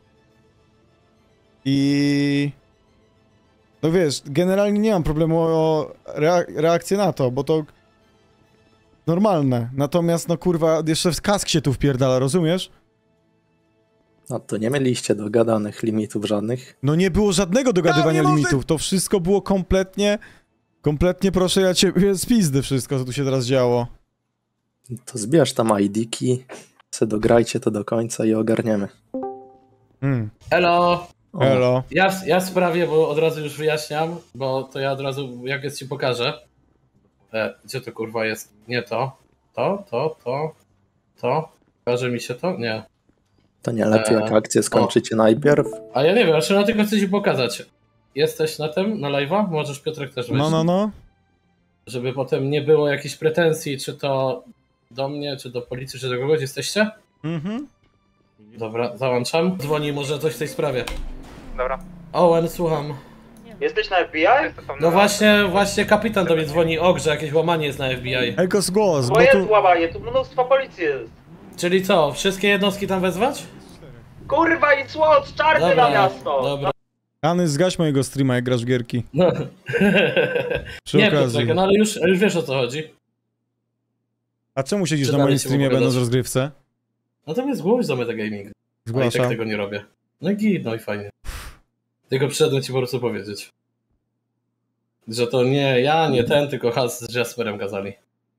I... No wiesz, generalnie nie mam problemu o reak reakcję na to, bo to... Normalne. Natomiast no kurwa, jeszcze w kask się tu wpierdala, rozumiesz? No to nie mieliście dogadanych limitów żadnych. No nie było żadnego dogadywania Ja nie limitów. To wszystko było kompletnie... Kompletnie proszę ja ciebie z pizdy wszystko, co tu się teraz działo. To zbierz tam I D-ki, se dograjcie to do końca i ogarniemy. Hmm. Elo! Elo. Ja, w- ja w sprawie, bo od razu już wyjaśniam, bo to ja od razu, jak jest ci pokażę. E, gdzie to kurwa jest? Nie to. To, to, to, to. Pokaże mi się to? Nie. To nie lepiej, E, jak akcję skończycie najpierw. A ja nie wiem, znaczy no tylko chcę ci pokazać. Jesteś na tym, na live'a? Możesz Piotrek też wejść. No, no, no. Żeby potem nie było jakichś pretensji, czy to do mnie, czy do policji, czy do kogoś. Jesteście? Mhm. Dobra, załączam. Dzwoni może coś w tej sprawie. Dobra. Owen, słucham. Jesteś na F B I? No właśnie, właśnie kapitan do mnie dzwoni o grze, jakieś łamanie jest na F B I. Ekos głos, Bo bo jest tu... łamanie, tu mnóstwo policji jest. Czyli co, wszystkie jednostki tam wezwać? Kurwa i SWAT, czarny Dobra, na miasto! dobra. Any, zgaś mojego streama, jak grasz w gierki. No. Przy Nie, okazji. Piotrek, no ale już, już wiesz o co chodzi. A czemu siedzisz Czy na dalej moim się streamie, opowiadasz? będąc w rozgrywce? No to mnie zgłoś do Metagaming. A i Zgłaszam. tak tego nie robię. No i git, no i fajnie. Tylko przyszedłem ci po prostu powiedzieć. Że to nie ja, nie ten, tylko Has z Jasperem kazali.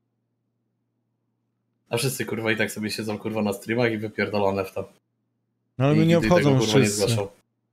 A wszyscy kurwa i tak sobie siedzą kurwa na streamach i wypierdolone w to. No ale I my nie nigdy tego, obchodzą kurwa, nie wszyscy. zgłaszał.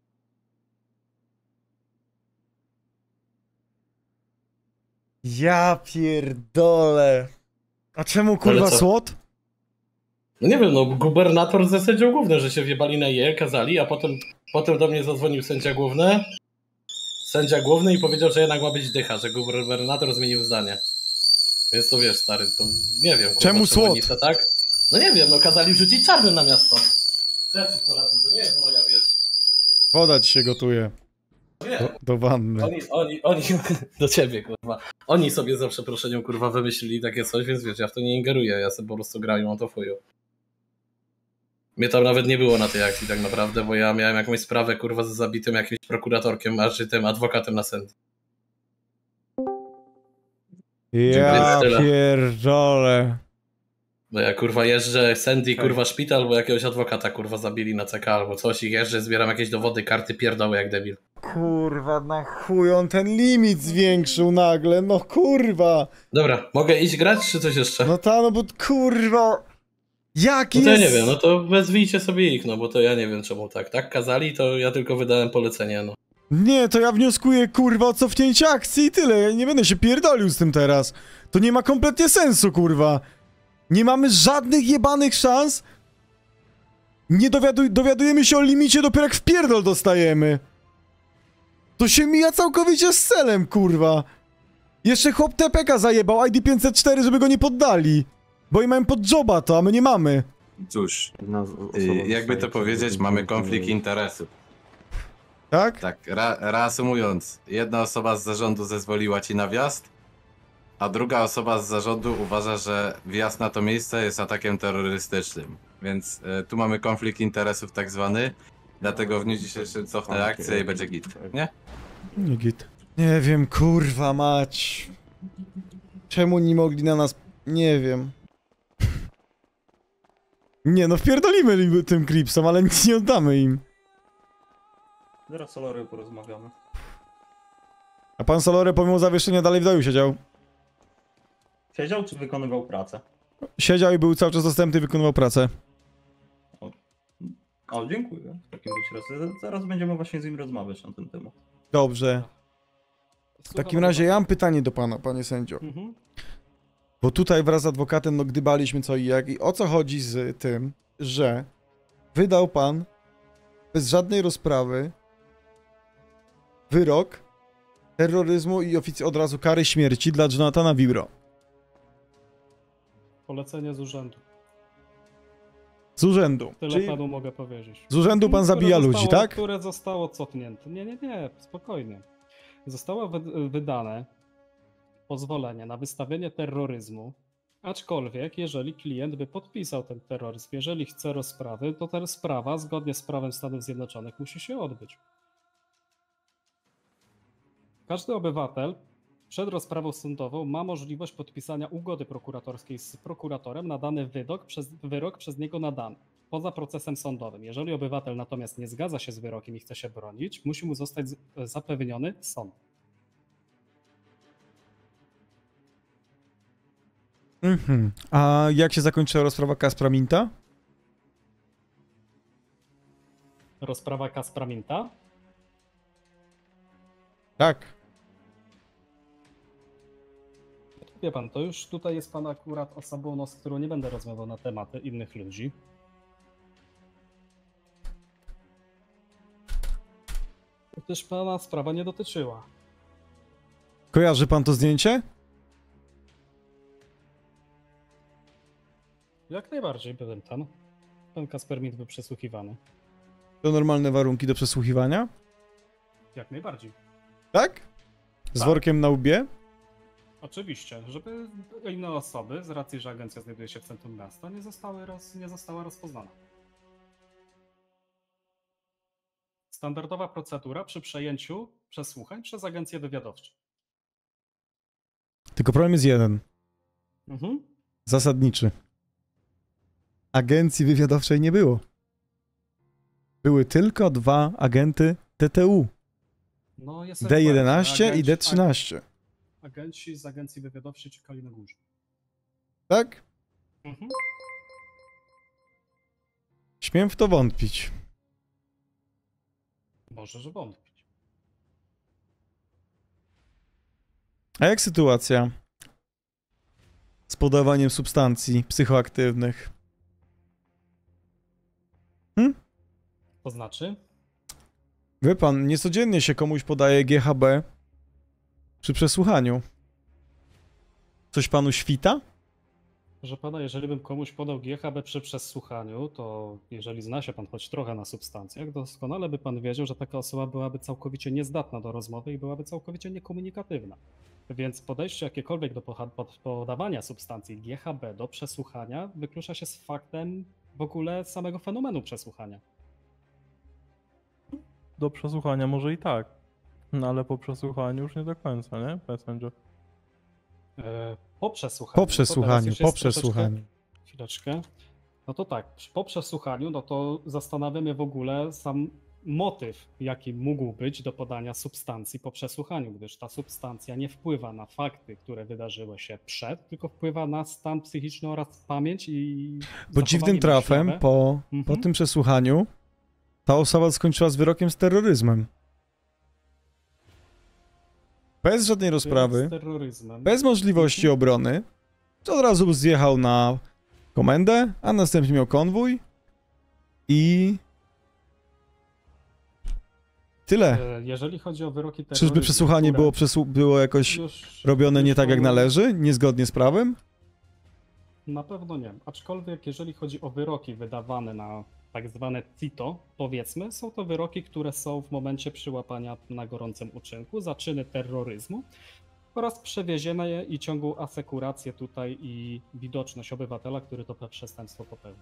Ja pierdolę. A czemu kurwa co? SWAT? No nie wiem, no gubernator ze sędzią głównym, że się wjebali na je, kazali, a potem, potem do mnie zadzwonił sędzia główny. Sędzia główny i powiedział, że jednak ma być dycha, że gubernator zmienił zdanie. Więc to wiesz, stary, to nie wiem. Kurwa, Czemu SWAT? oni to tak? No nie wiem, no kazali wrzucić czarny na miasto. Co ja ci poradzę, to nie jest moja, wiesz. Woda ci się gotuje. Nie. Do, do wanny. Oni, oni, oni, do ciebie, kurwa. Oni sobie za przeproszeniem, kurwa, wymyślili takie coś, więc wiesz, ja w to nie ingeruję, ja sobie po prostu grałem, mam to fuju. Mnie tam nawet nie było na tej akcji tak naprawdę, bo ja miałem jakąś sprawę, kurwa, z zabitym jakimś prokuratorkiem, aż czy tym adwokatem na Sandy. Ja Tyle. pierdolę. No ja, kurwa, jeżdżę Sandy, kurwa, szpital, bo jakiegoś adwokata, kurwa, zabili na C K albo coś i jeżdżę, zbieram jakieś dowody, karty, pierdoły jak debil. Kurwa, na chuj on ten limit zwiększył nagle, no kurwa. Dobra, mogę iść grać, czy coś jeszcze? No ta, no bo kurwa. Jaki No to ja jest... nie wiem, no to wezwijcie sobie ich, no bo to ja nie wiem czemu tak. Tak kazali, to ja tylko wydałem polecenie, no. Nie, to ja wnioskuję kurwa o cofnięcie akcji i tyle. Ja nie będę się pierdolił z tym teraz. To nie ma kompletnie sensu, kurwa. Nie mamy żadnych jebanych szans. Nie dowiadu dowiadujemy się o limicie dopiero jak w pierdol dostajemy. To się mija całkowicie z celem, kurwa. Jeszcze chłop T P K zajebał I D pięćset cztery, żeby go nie poddali. Bo i mają pod joba to, a my nie mamy. Cóż, y, jakby to powiedzieć, mamy konflikt interesów. Tak? Tak, ra reasumując, jedna osoba z zarządu zezwoliła ci na wjazd, a druga osoba z zarządu uważa, że wjazd na to miejsce jest atakiem terrorystycznym. Więc y, tu mamy konflikt interesów tak zwany, dlatego w dniu dzisiejszym cofnę akcję i będzie git, nie? Nie git. Nie wiem, kurwa mać. Czemu nie mogli na nas... Nie wiem. Nie no, wpierdolimy im- tym Cripsom, ale nic nie oddamy im. Zaraz Solory porozmawiamy. A pan Solore pomimo zawieszenia dalej w doju siedział. Siedział czy wykonywał pracę? Siedział i był cały czas dostępny i wykonywał pracę. O, dziękuję. W takim razie zaraz będziemy właśnie z nim rozmawiać na ten temat. Dobrze. W takim razie ja mam pytanie do pana, panie sędzio. Mhm. Bo tutaj wraz z adwokatem no gdybaliśmy co i jak i o co chodzi z tym, że wydał pan bez żadnej rozprawy wyrok terroryzmu i ofic- od razu kary śmierci dla Jonathana Vibro. Polecenie z urzędu. Z urzędu. Tyle Czyli panu mogę powiedzieć. z urzędu pan Które zabija zostało, ludzi, tak? Które zostało cofnięte. Nie, nie, nie, spokojnie. Zostało wy wydane pozwolenie na wystawienie terroryzmu Aczkolwiek, jeżeli klient by podpisał ten terroryzm, jeżeli chce rozprawy, to ta sprawa zgodnie z prawem Stanów Zjednoczonych musi się odbyć. Każdy obywatel przed rozprawą sądową ma możliwość podpisania ugody prokuratorskiej z prokuratorem na dany wyrok przez, wyrok przez niego nadany, poza procesem sądowym. Jeżeli obywatel natomiast nie zgadza się z wyrokiem i chce się bronić, musi mu zostać zapewniony sąd. Mhm. A jak się zakończyła rozprawa Kaspra Minta? Rozprawa Kaspra Minta? Tak. Wie pan, to już tutaj jest pan akurat osobą, no, z którą nie będę rozmawiał na tematy innych ludzi. Gdyż pana sprawa nie dotyczyła. Kojarzy pan to zdjęcie? Jak najbardziej byłem tam. Pan Kasper Mint był przesłuchiwany. To normalne warunki do przesłuchiwania? Jak najbardziej. Tak? Z Tak. workiem na łbie? Oczywiście, żeby inne osoby, z racji, że agencja znajduje się w centrum miasta, nie, zostały roz, nie została rozpoznana. Standardowa procedura przy przejęciu przesłuchań przez agencję wywiadowczą. Tylko problem jest jeden. Mhm. Zasadniczy. Agencji wywiadowczej nie było. Były tylko dwa agenty T T U. No, jest D jedenaście agenci- i D trzynaście. Agenci z agencji wywiadowczej czekali na górze. Tak? Mhm. Śmiem w to wątpić. Może, że wątpić. A jak sytuacja z podawaniem substancji psychoaktywnych? Hm? To znaczy? Wie pan, niecodziennie się komuś podaje G H B przy przesłuchaniu. Coś panu świta? Proszę pana, jeżeli bym komuś podał G H B przy przesłuchaniu, to jeżeli zna się pan choć trochę na substancjach, doskonale by pan wiedział, że taka osoba byłaby całkowicie niezdatna do rozmowy i byłaby całkowicie niekomunikatywna. Więc podejście jakiekolwiek do pocha- pod- podawania substancji G H B do przesłuchania wyklucza się z faktem w ogóle samego fenomenu przesłuchania. Do przesłuchania może i tak. No ale po przesłuchaniu już nie do końca, nie? Panie sędzio. E, Po przesłuchaniu. Po przesłuchaniu, już po jest przesłuchaniu. troszeczkę- Chwileczkę. No to tak, po przesłuchaniu, no to zastanawiamy w ogóle sam motyw, jaki mógł być do podania substancji po przesłuchaniu, gdyż ta substancja nie wpływa na fakty, które wydarzyły się przed, tylko wpływa na stan psychiczny oraz pamięć i Bo zachowanie dziwnym trafem myślowe. po, po Mhm. tym przesłuchaniu ta osoba skończyła z wyrokiem z terroryzmem. Bez żadnej rozprawy, Z terroryzmem. bez możliwości obrony, to od razu zjechał na komendę, a następnie miał konwój i tyle. E, Jeżeli chodzi o wyroki terroryzmu, Czyżby przesłuchanie które było, przesłu- było jakoś już- robione nie już tak jak to- należy, niezgodnie z prawem? Na pewno nie. Aczkolwiek jeżeli chodzi o wyroki wydawane na tak zwane C I T O, powiedzmy, są to wyroki, które są w momencie przyłapania na gorącym uczynku za czyny terroryzmu oraz przewiezienia i ciągłą asekurację tutaj i widoczność obywatela, który to przestępstwo popełnił.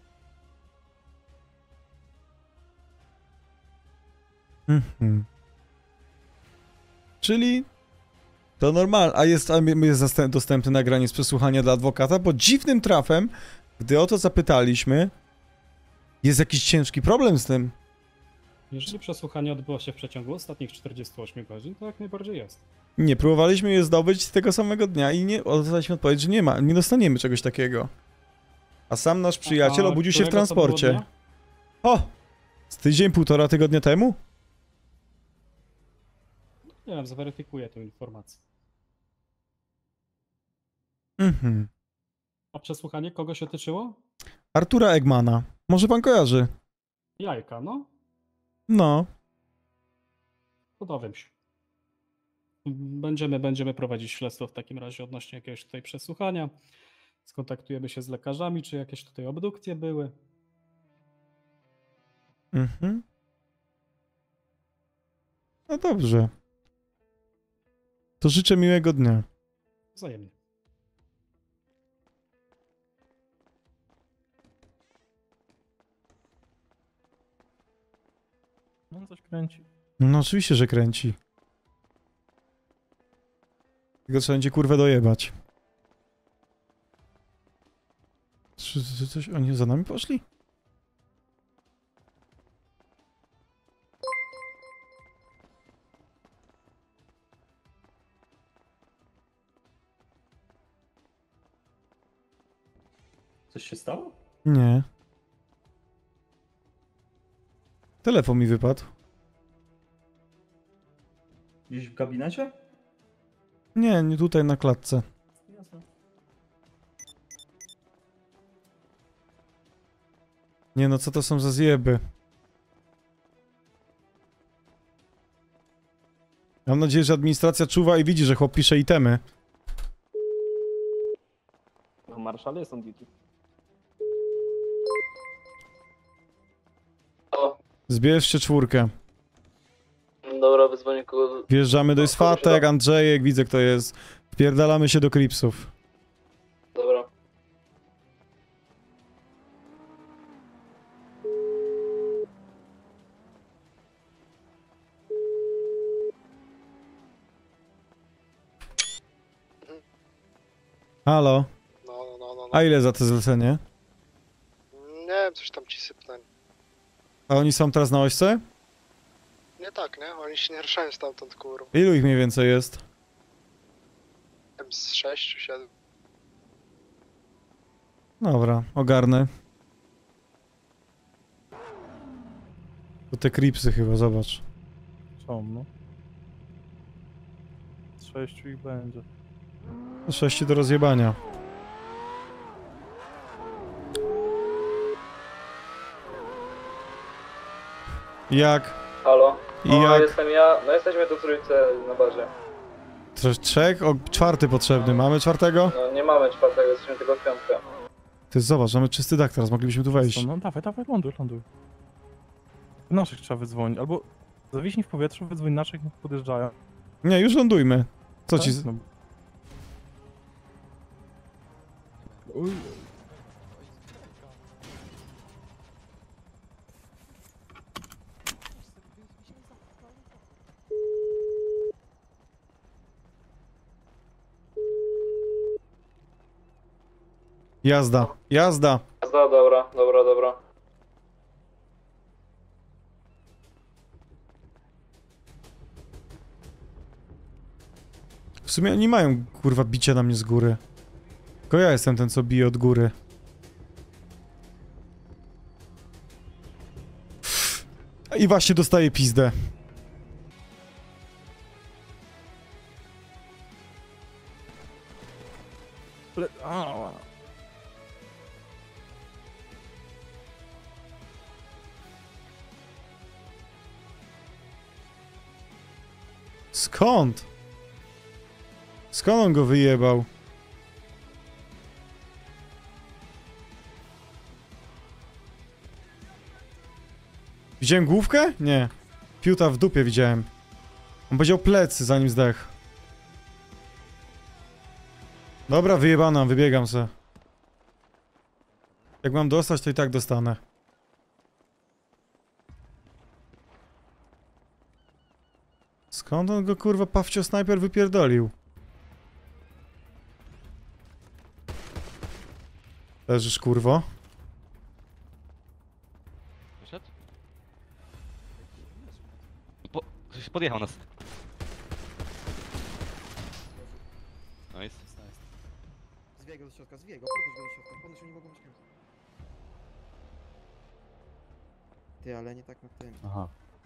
Mhm. Czyli to normal, a jest, a jest zastęp- dostępne nagranie z przesłuchania dla adwokata, bo dziwnym trafem, gdy o to zapytaliśmy, jest jakiś ciężki problem z tym. Jeżeli przesłuchanie odbyło się w przeciągu ostatnich czterdziestu ośmiu godzin, to jak najbardziej jest. Nie, próbowaliśmy je zdobyć tego samego dnia i nie dostaliśmy odpowiedź, że nie ma, nie dostaniemy czegoś takiego. A sam nasz przyjaciel A obudził się w którego to było transporcie. dnia? O! Z tydzień, półtora tygodnia temu? Nie wiem, zweryfikuję tę informację. Mhm. A przesłuchanie kogo się tyczyło? Artura Eggmana. Może pan kojarzy? Jajka, no. No. To dowiem się. Będziemy, będziemy prowadzić śledztwo w takim razie odnośnie jakiegoś tutaj przesłuchania. Skontaktujemy się z lekarzami, czy jakieś tutaj obdukcje były. Mhm. No dobrze. To życzę miłego dnia. Wzajemnie. No coś kręci. No oczywiście, że kręci. Tylko trzeba będzie kurwę dojebać. Czy, czy coś oni za nami poszli? Coś się stało? Nie. Telefon mi wypadł. Gdzieś w gabinecie? Nie, nie tutaj na klatce. Jasne. Nie no, co to są za zjeby? Mam nadzieję, że administracja czuwa i widzi, że chłop pisze itemy. Marszal jest on duty. Zbierzcie czwórkę. Dobra, wyzwanie kogo... Wjeżdżamy do Swatek, Andrzejek, widzę kto jest. Wpierdalamy się do Cripsów. Dobra. Halo? No, no, no, no. A ile za to zlecenie? Nie wiem, coś tam ci sypnęli. A oni są teraz na ośce? Nie tak, nie? Oni się nie ruszają stamtąd, kurwa. Ilu ich mniej więcej jest? Wiem, z sześciu, siedmiu. Dobra, ogarnę. To te Cripsy chyba, zobacz. Są, no. Z sześciu ich będzie. Sześciu do rozjebania. Jak? Halo? I No, jak? jestem ja. No jesteśmy tu trójce na barze. Trze- Trzech? O, czwarty potrzebny. Mamy czwartego? No nie mamy czwartego, jesteśmy tylko w piątkę. Ty zobacz, mamy czysty dach teraz, moglibyśmy tu wejść. No dawaj, dawaj, ląduj, ląduj. Naszych trzeba wydzwonić, albo zawiśnij w powietrzu, wydzwoń naszych, niech podjeżdżają. Nie, już lądujmy. Co ci... Tak? No. Uj. Jazda, jazda. Jazda, dobra, dobra, dobra. W sumie oni mają, kurwa, bicie na mnie z góry. Tylko ja jestem ten, co bije od góry. I właśnie dostaję pizdę. Le... A, Skąd? Skąd on go wyjebał? Widziałem główkę? Nie. Piuta w dupie widziałem. On powiedział plecy, zanim zdech. Dobra, wyjebana, wybiegam se. Jak mam dostać, to i tak dostanę. Skąd on go, kurwa, Pawcio snajper wypierdolił? Leżysz, kurwo. Wyszedł? Po... Ktoś podjechał nas. Nice. Zwijaj go do środka, zwijaj go, podnieś go do środka, podnieś, oni mogą być kręcić. Ty, ale nie tak na tym. Aha.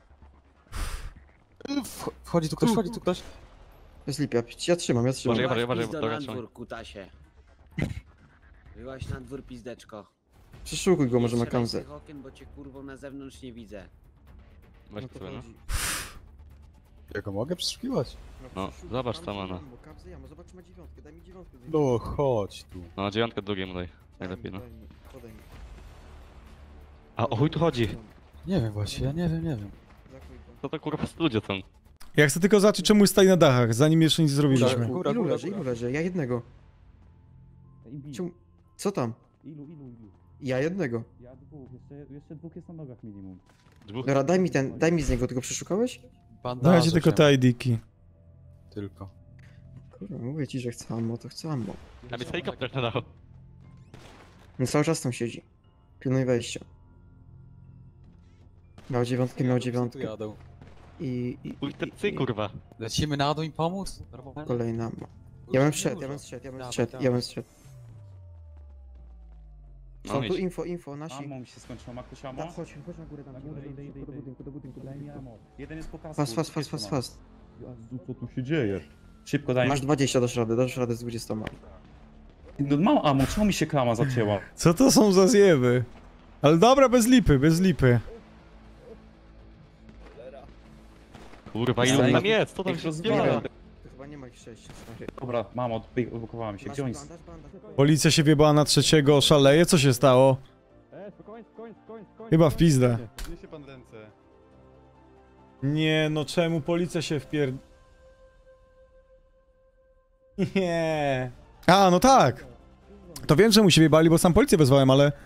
Wchodzi tu ktoś, wchodzi tu ktoś. Jest lipia, ja trzymam, ja trzymam. Uważaj, uważaj, Pizdo uważaj, na trzymaj. dwór, kutasie. Wyłaź na dwór, pizdeczko. Przeszukuj go, może ma Nie strzelaj z kamzę. tych okien, bo cię kurwą na zewnątrz nie widzę. Weź No to sobie, no. chodzi. Ja go mogę przeszukiwać? No, przeszukuj, zobacz tam co ma, no. bo kamzę ja, no zobacz, czy ma dziewiątkę, daj mi dziewiątkę. daj mi No dziewiątkę. chodź tu. No, dziewiątkę drugiemu daj. Daj Najlepiej, mi, no. daj mi, podaj mi. A o chuj tu chodzi? Nie wiem właśnie, ja nie wiem, nie wiem. Zakuj go. Co to kurwa ludzie są? Ja chcę tylko zobaczyć, czemu stoi na dachach, zanim jeszcze nic zrobiliśmy. Góra, ilu leży, ilu leży? Ja jednego. Czemu... Co tam? Ilu, ilu, ilu? Ja jednego. Ja dwóch, jeszcze, jeszcze dwóch jest na nogach minimum. Dobra, daj mi ten, daj mi z niego, tylko przeszukałeś? Dajcie tylko te I D-ki. Tylko. Kurwa, mówię ci, że chcę ammo, to chcę ammo. A więc helikopter to dał. No cały czas tam siedzi. Pilnuj wejścia. Miał dziewiątkę, miał dziewiątkę. I... i, Uj, te psy, kurwa. Lecimy na dół im pomóc? Normalnie? Kolejna ammo. Ja bym wszedł, ja bym wszedł, ja bym wszedł, ja bym wszedł. Są tu info, info, nasi. Ammo mi się skończyło, ma ktoś ammo? Tam, chodź, chodź na górę, tam, Na górę, idę, idę, do idę. budynku, do budynku, do Daj mi budynku. ammo. Jeden jest po kasku. Fast, fast, fast, fast, fast. Jezu, co tu się dzieje? Szybko daj mi. Masz dwadzieścia, dasz radę, dasz radę z dwudziestoma. No mam ammo, czemu mi się klama zacięła? Co to są za zjeby? Ale dobra, bez lipy, bez lipy. Kurwa, ilu tam jest? Co tam Ich się rozwala. dzieje? To chyba nie ma ich sześć, cztery. Dobra, mam, odblokowałem się. Gdzie oni są? Policja się wjebała na trzeciego, szaleje, co się stało? Chyba w pizdę. Niesie pan ręce. Nie, no czemu policja się wpier... Nie. A, no tak. To wiem, że mu się wjebali, bo sam policję wezwałem, ale...